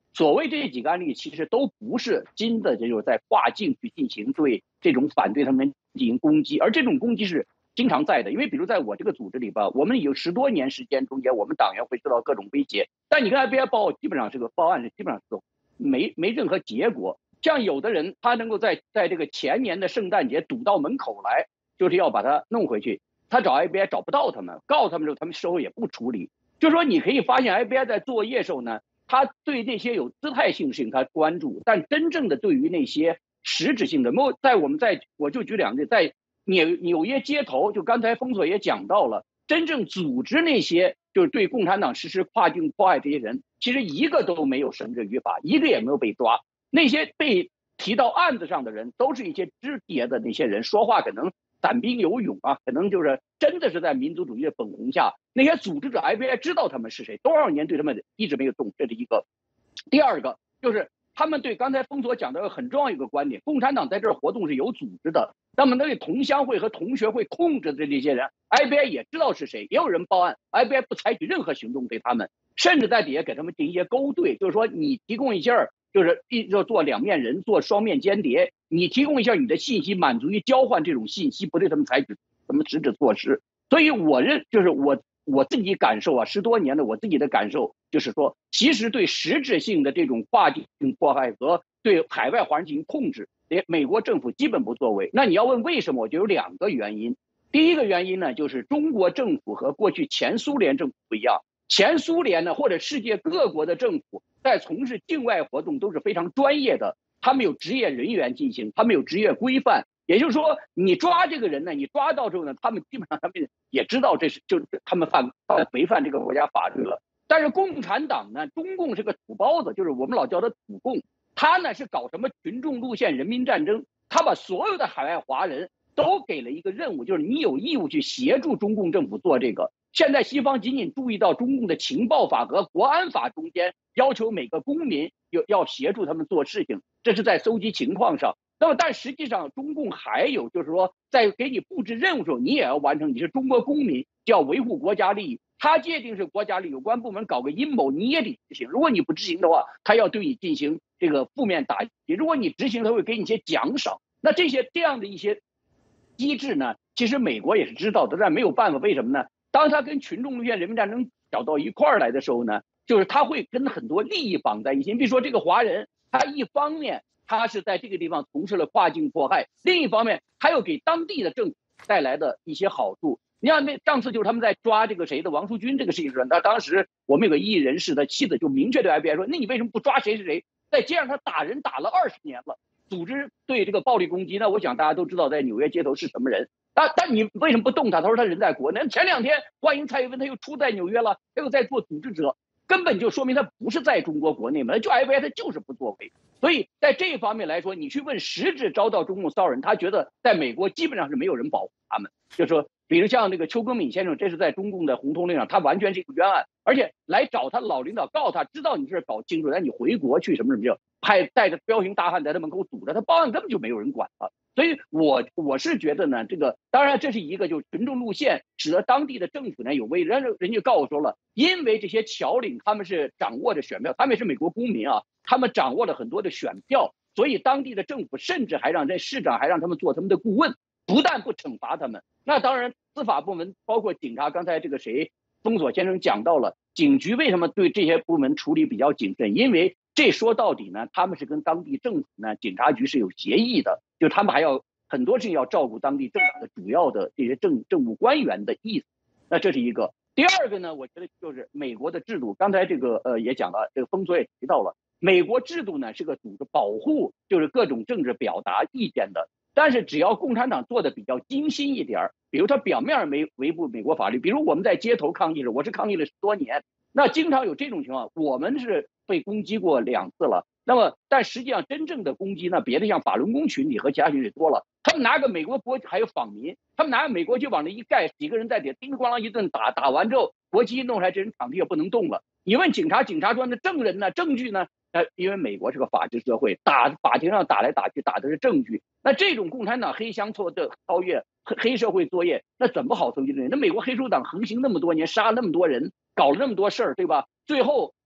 所谓这几个案例，其实都不是真的，就是在跨境去进行对这种反对他们进行攻击，而这种攻击是经常在的。因为比如在我这个组织里吧，我们有十多年时间中间，我们党员会受到各种威胁，但你跟 F B I 报，基本上这个报案是基本上是没没任何结果。像有的人，他能够在在这个前年的圣诞节堵到门口来，就是要把他弄回去，他找 F B I 找不到他们，告诉他们之后，他们事后也不处理。就是说，你可以发现 F B I 在作业时候呢，他对那些有姿态性的事情他关注，但真正的对于那些实质性的，在我们在我就举两个，在纽纽约街头，就刚才封锁也讲到了，真正组织那些就是对共产党实施跨境迫害这些人，其实一个都没有绳之于法，一个也没有被抓。那些被提到案子上的人，都是一些知跌的那些人，说话可能散兵游勇啊，可能就是真的是在民族主义的粉红下。那些组织者 F B I 知道他们是谁，多少年对他们一直没有动，这是一个。第二个就是他们对刚才封锁讲的很重要一个观点，共产党在这儿活动是有组织的，那么那个同乡会和同学会控制的这些人 ，F B I 也知道是谁，也有人报案 ，F B I 不采取任何行动对他们，甚至在底下给他们进行一些勾兑，就是说你提供一下。就是一直做两面人，做双面间谍。你提供一下你的信息，满足于交换这种信息，不对他们采取什么实质措施。所以我认就是我我自己感受啊，十多年的我自己的感受就是说，其实对实质性的这种跨境迫害和对海外华人进行控制，连美国政府基本不作为。那你要问为什么，我就有两个原因。第一个原因呢，就是中国政府和过去前苏联政府不一样。前苏联呢，或者世界各国的政府在从事境外活动都是非常专业的，他们有职业人员进行，他们有职业规范。也就是说，你抓这个人呢，你抓到之后呢，他们基本上他们也知道这是就是他们犯违反这个国家法律了。但是共产党呢，中共是个土包子，就是我们老叫他土共，他呢是搞什么群众路线人民战争，他把所有的海外华人都给了一个任务，就是你有义务去协助中共政府做这个。现在西方仅仅注意到中共的情报法和国安法中间要求每个公民要要协助他们做事情，这是在搜集情况上。那么但实际上中共还有就是说，在给你布置任务的时候，你也要完成，你是中国公民，就要维护国家利益。他界定是国家利益，有关部门搞个阴谋，你也得执行。如果你不执行的话，他要对你进行这个负面打击。如果你执行，他会给你一些奖赏。那这些这样的一些机制呢，其实美国也是知道的，但没有办法。为什么呢？当他跟群众路线人民战争找到一块儿来的时候呢，就是他会跟很多利益绑在一起。比如说这个华人，他一方面他是在这个地方从事了跨境迫害，另一方面他又给当地的政府带来的一些好处。你看那上次就是他们在抓这个谁的王淑君这个事情上，他当时我们有个异议人士的妻子就明确对 F B I 说，那你为什么不抓谁谁谁？在街上他打人打了二十年了，组织对这个暴力攻击，那我想大家都知道在纽约街头是什么人。但但你为什么不动他？他说他人在国内。前两天欢迎蔡英文，他又出在纽约了，他又在做组织者，根本就说明他不是在中国国内嘛，就 F B I 他就是不作为。所以在这一方面来说，你去问实质遭到中共骚扰人，他觉得在美国基本上是没有人保护他们。就是说，比如像那个邱根敏先生，这是在中共的红通令上，他完全是一个冤案，而且来找他老领导，告诉他，知道你是搞清楚，让你回国去什么什么就派带着彪形大汉在他门口堵着，他报案根本就没有人管他。所以我我是觉得呢，这个当然这是一个就是群众路线，使得当地的政府呢有威，人人家告诉我说了，因为这些侨领他们是掌握着选票，他们也是美国公民啊，他们掌握了很多的选票，所以当地的政府甚至还让这市长还让他们做他们的顾问，不但不惩罚他们，那当然司法部门包括警察，刚才这个谁封锁先生讲到了，警局为什么对这些部门处理比较谨慎？因为这说到底呢，他们是跟当地政府呢，警察局是有协议的，就他们还要很多事情要照顾当地政府的主要的这些政政务官员的意思。那这是一个。第二个呢，我觉得就是美国的制度，刚才这个呃也讲了，这个封锁也提到了，美国制度呢是个组织保护就是各种政治表达意见的，但是只要共产党做的比较精心一点，比如他表面没维护美国法律，比如我们在街头抗议时，我是抗议了十多年，那经常有这种情况，我们是被攻击过两次了。那么，但实际上真正的攻击呢，别的像法轮功群体和其他群体多了，他们拿个美国国还有访民，他们拿个美国就往那一盖，几个人在底下叮咣啷一顿打，打完之后国旗一弄出来，这人场地也不能动了。你问警察，警察说那证人呢？证据呢？呃，因为美国是个法治社会，打法庭上打来打去，打的是证据。那这种共产党黑箱作的超越黑黑社会作业，那怎么好搜集证据？那美国黑手党横行那么多年，杀那么多人，搞了那么多事儿，对吧？最后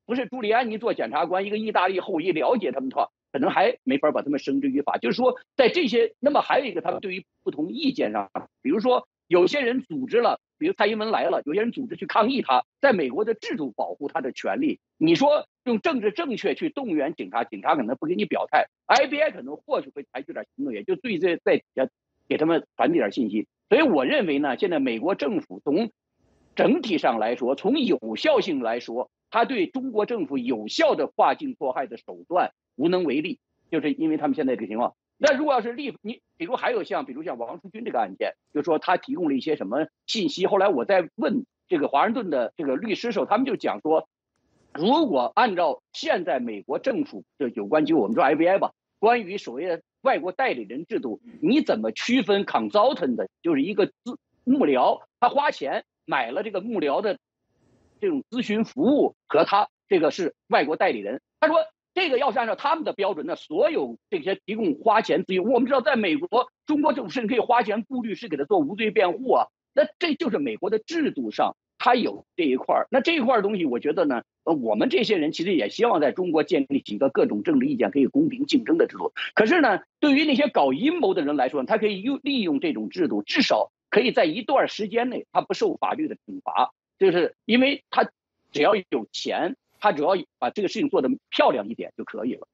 不是朱利安尼做检察官，一个意大利后裔了解他们的话，可能还没法把他们绳之于法。就是说，在这些，那么还有一个，他们对于不同意见上，比如说有些人组织了，比如蔡英文来了，有些人组织去抗议他，在美国的制度保护他的权利。你说用政治正确去动员警察，警察可能不给你表态 ，I B I 可能或许会采取点行动，也就对这在底下给他们传递点信息。所以我认为呢，现在美国政府从整体上来说，从有效性来说，他对中国政府有效的跨境迫害的手段无能为力，就是因为他们现在这个情况。那如果要是立你，比如还有像，比如像王淑君这个案件，就说他提供了一些什么信息，后来我在问这个华盛顿的这个律师时候，他们就讲说，如果按照现在美国政府的有关机构，我们说 I B I 吧，关于所谓的外国代理人制度，你怎么区分 consultant 的，就是一个资幕僚，他花钱买了这个幕僚的这种咨询服务，和他这个是外国代理人。他说这个要是按照他们的标准呢，所有这些提供花钱咨询，我们知道在美国，中国政府甚至可以花钱雇律师给他做无罪辩护啊。那这就是美国的制度上它有这一块。那这一块东西，我觉得呢，呃，我们这些人其实也希望在中国建立起一个各种政治意见可以公平竞争的制度。可是呢，对于那些搞阴谋的人来说，他可以用利用这种制度，至少可以在一段时间内他不受法律的惩罚，就是因为他只要有钱，他只要把这个事情做得漂亮一点就可以了。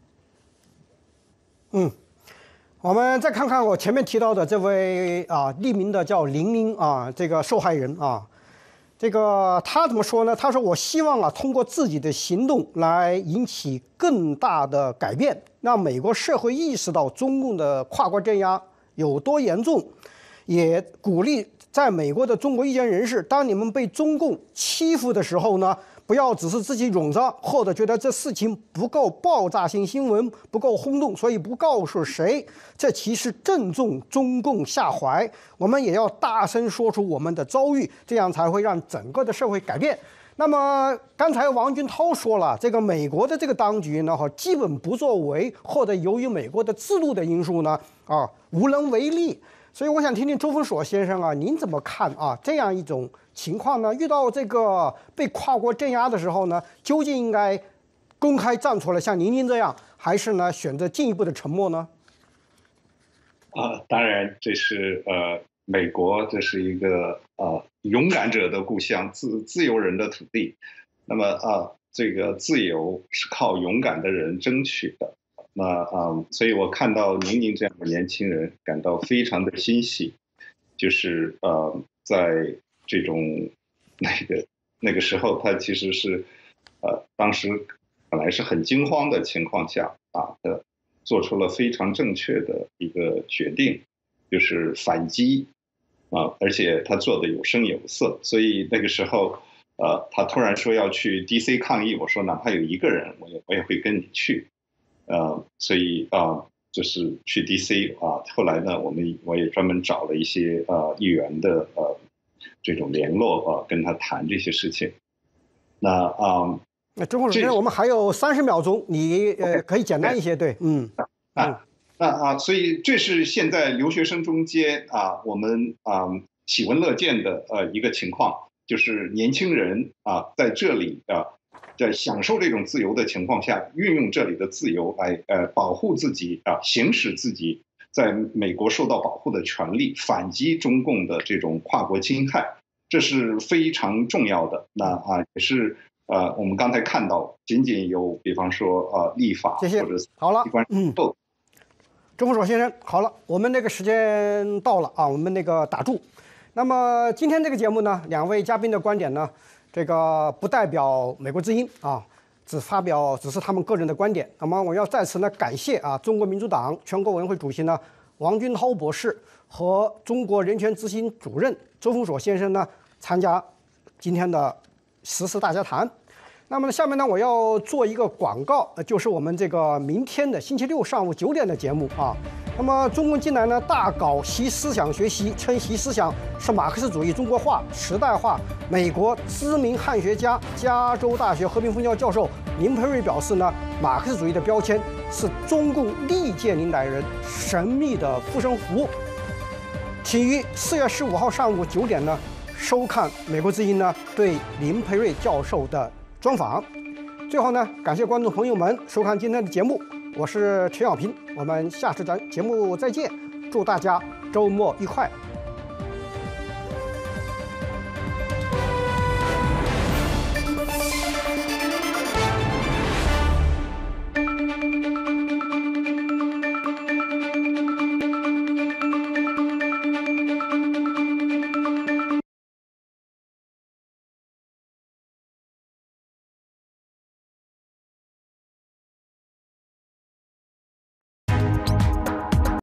嗯，我们再看看我前面提到的这位啊，匿名的叫林林啊，这个受害人啊，这个他怎么说呢？他说：“我希望啊，通过自己的行动来引起更大的改变，让美国社会意识到中共的跨国镇压有多严重，也鼓励在美国的中国意见人士，当你们被中共欺负的时候呢，不要只是自己冗着，或者觉得这事情不够爆炸性新闻，不够轰动，所以不告诉谁。这其实正中中共下怀。我们也要大声说出我们的遭遇，这样才会让整个的社会改变。”那么刚才王军涛说了，这个美国的这个当局呢，哈，基本不作为，或者由于美国的制度的因素呢，啊，无能为力。所以我想听听周峰锁先生啊，您怎么看啊这样一种情况呢？遇到这个被跨国镇压的时候呢，究竟应该公开站出来像您您这样，还是呢选择进一步的沉默呢？ 啊，当然这是呃美国，这是一个呃勇敢者的故乡，自自由人的土地。那么啊，这个自由是靠勇敢的人争取的。那啊，所以我看到宁宁这样的年轻人，感到非常的欣喜。就是呃，在这种那个那个时候，他其实是呃，当时本来是很惊慌的情况下啊，的做出了非常正确的一个决定，就是反击啊，而且他做的有声有色。所以那个时候，呃，他突然说要去 D C 抗议，我说哪怕有一个人，我也我也会跟你去。呃，所以啊、呃，就是去 D C 啊。后来呢，我们我也专门找了一些呃议员的呃这种联络啊、呃，跟他谈这些事情。那啊， 那周峰老师，我们还有三十秒钟，你呃可以简单一些，对，嗯， 啊，那啊，所以这是现在留学生中间啊，我们啊喜闻乐见的呃一个情况，就是年轻人啊在这里啊。在享受这种自由的情况下，运用这里的自由来呃保护自己啊，行使自己在美国受到保护的权利，反击中共的这种跨国侵害，这是非常重要的。那啊也是呃我们刚才看到，仅仅有比方说呃立法或者好了， 机关嗯，周峰锁先生，好了，我们那个时间到了啊，我们那个打住。那么今天这个节目呢，两位嘉宾的观点呢？这个不代表美国之音啊，只发表只是他们个人的观点。那么我要在此呢感谢啊中国民主党全国委员会主席呢王军涛博士和中国人权咨询主任周峰锁先生呢参加今天的时事大家谈。那么下面呢我要做一个广告，就是我们这个明天的星期六上午九点的节目啊。那么中共近来呢大搞习思想学习，称习思想是马克思主义中国化、时代化。美国知名汉学家、加州大学和平分校教授林培瑞表示呢，马克思主义的标签是中共历届领导人神秘的护身符。请于四月十五号上午九点呢收看美国之音呢对林培瑞教授的专访。 最后呢，感谢观众朋友们收看今天的节目，我是陈小平，我们下次咱节目再见，祝大家周末愉快。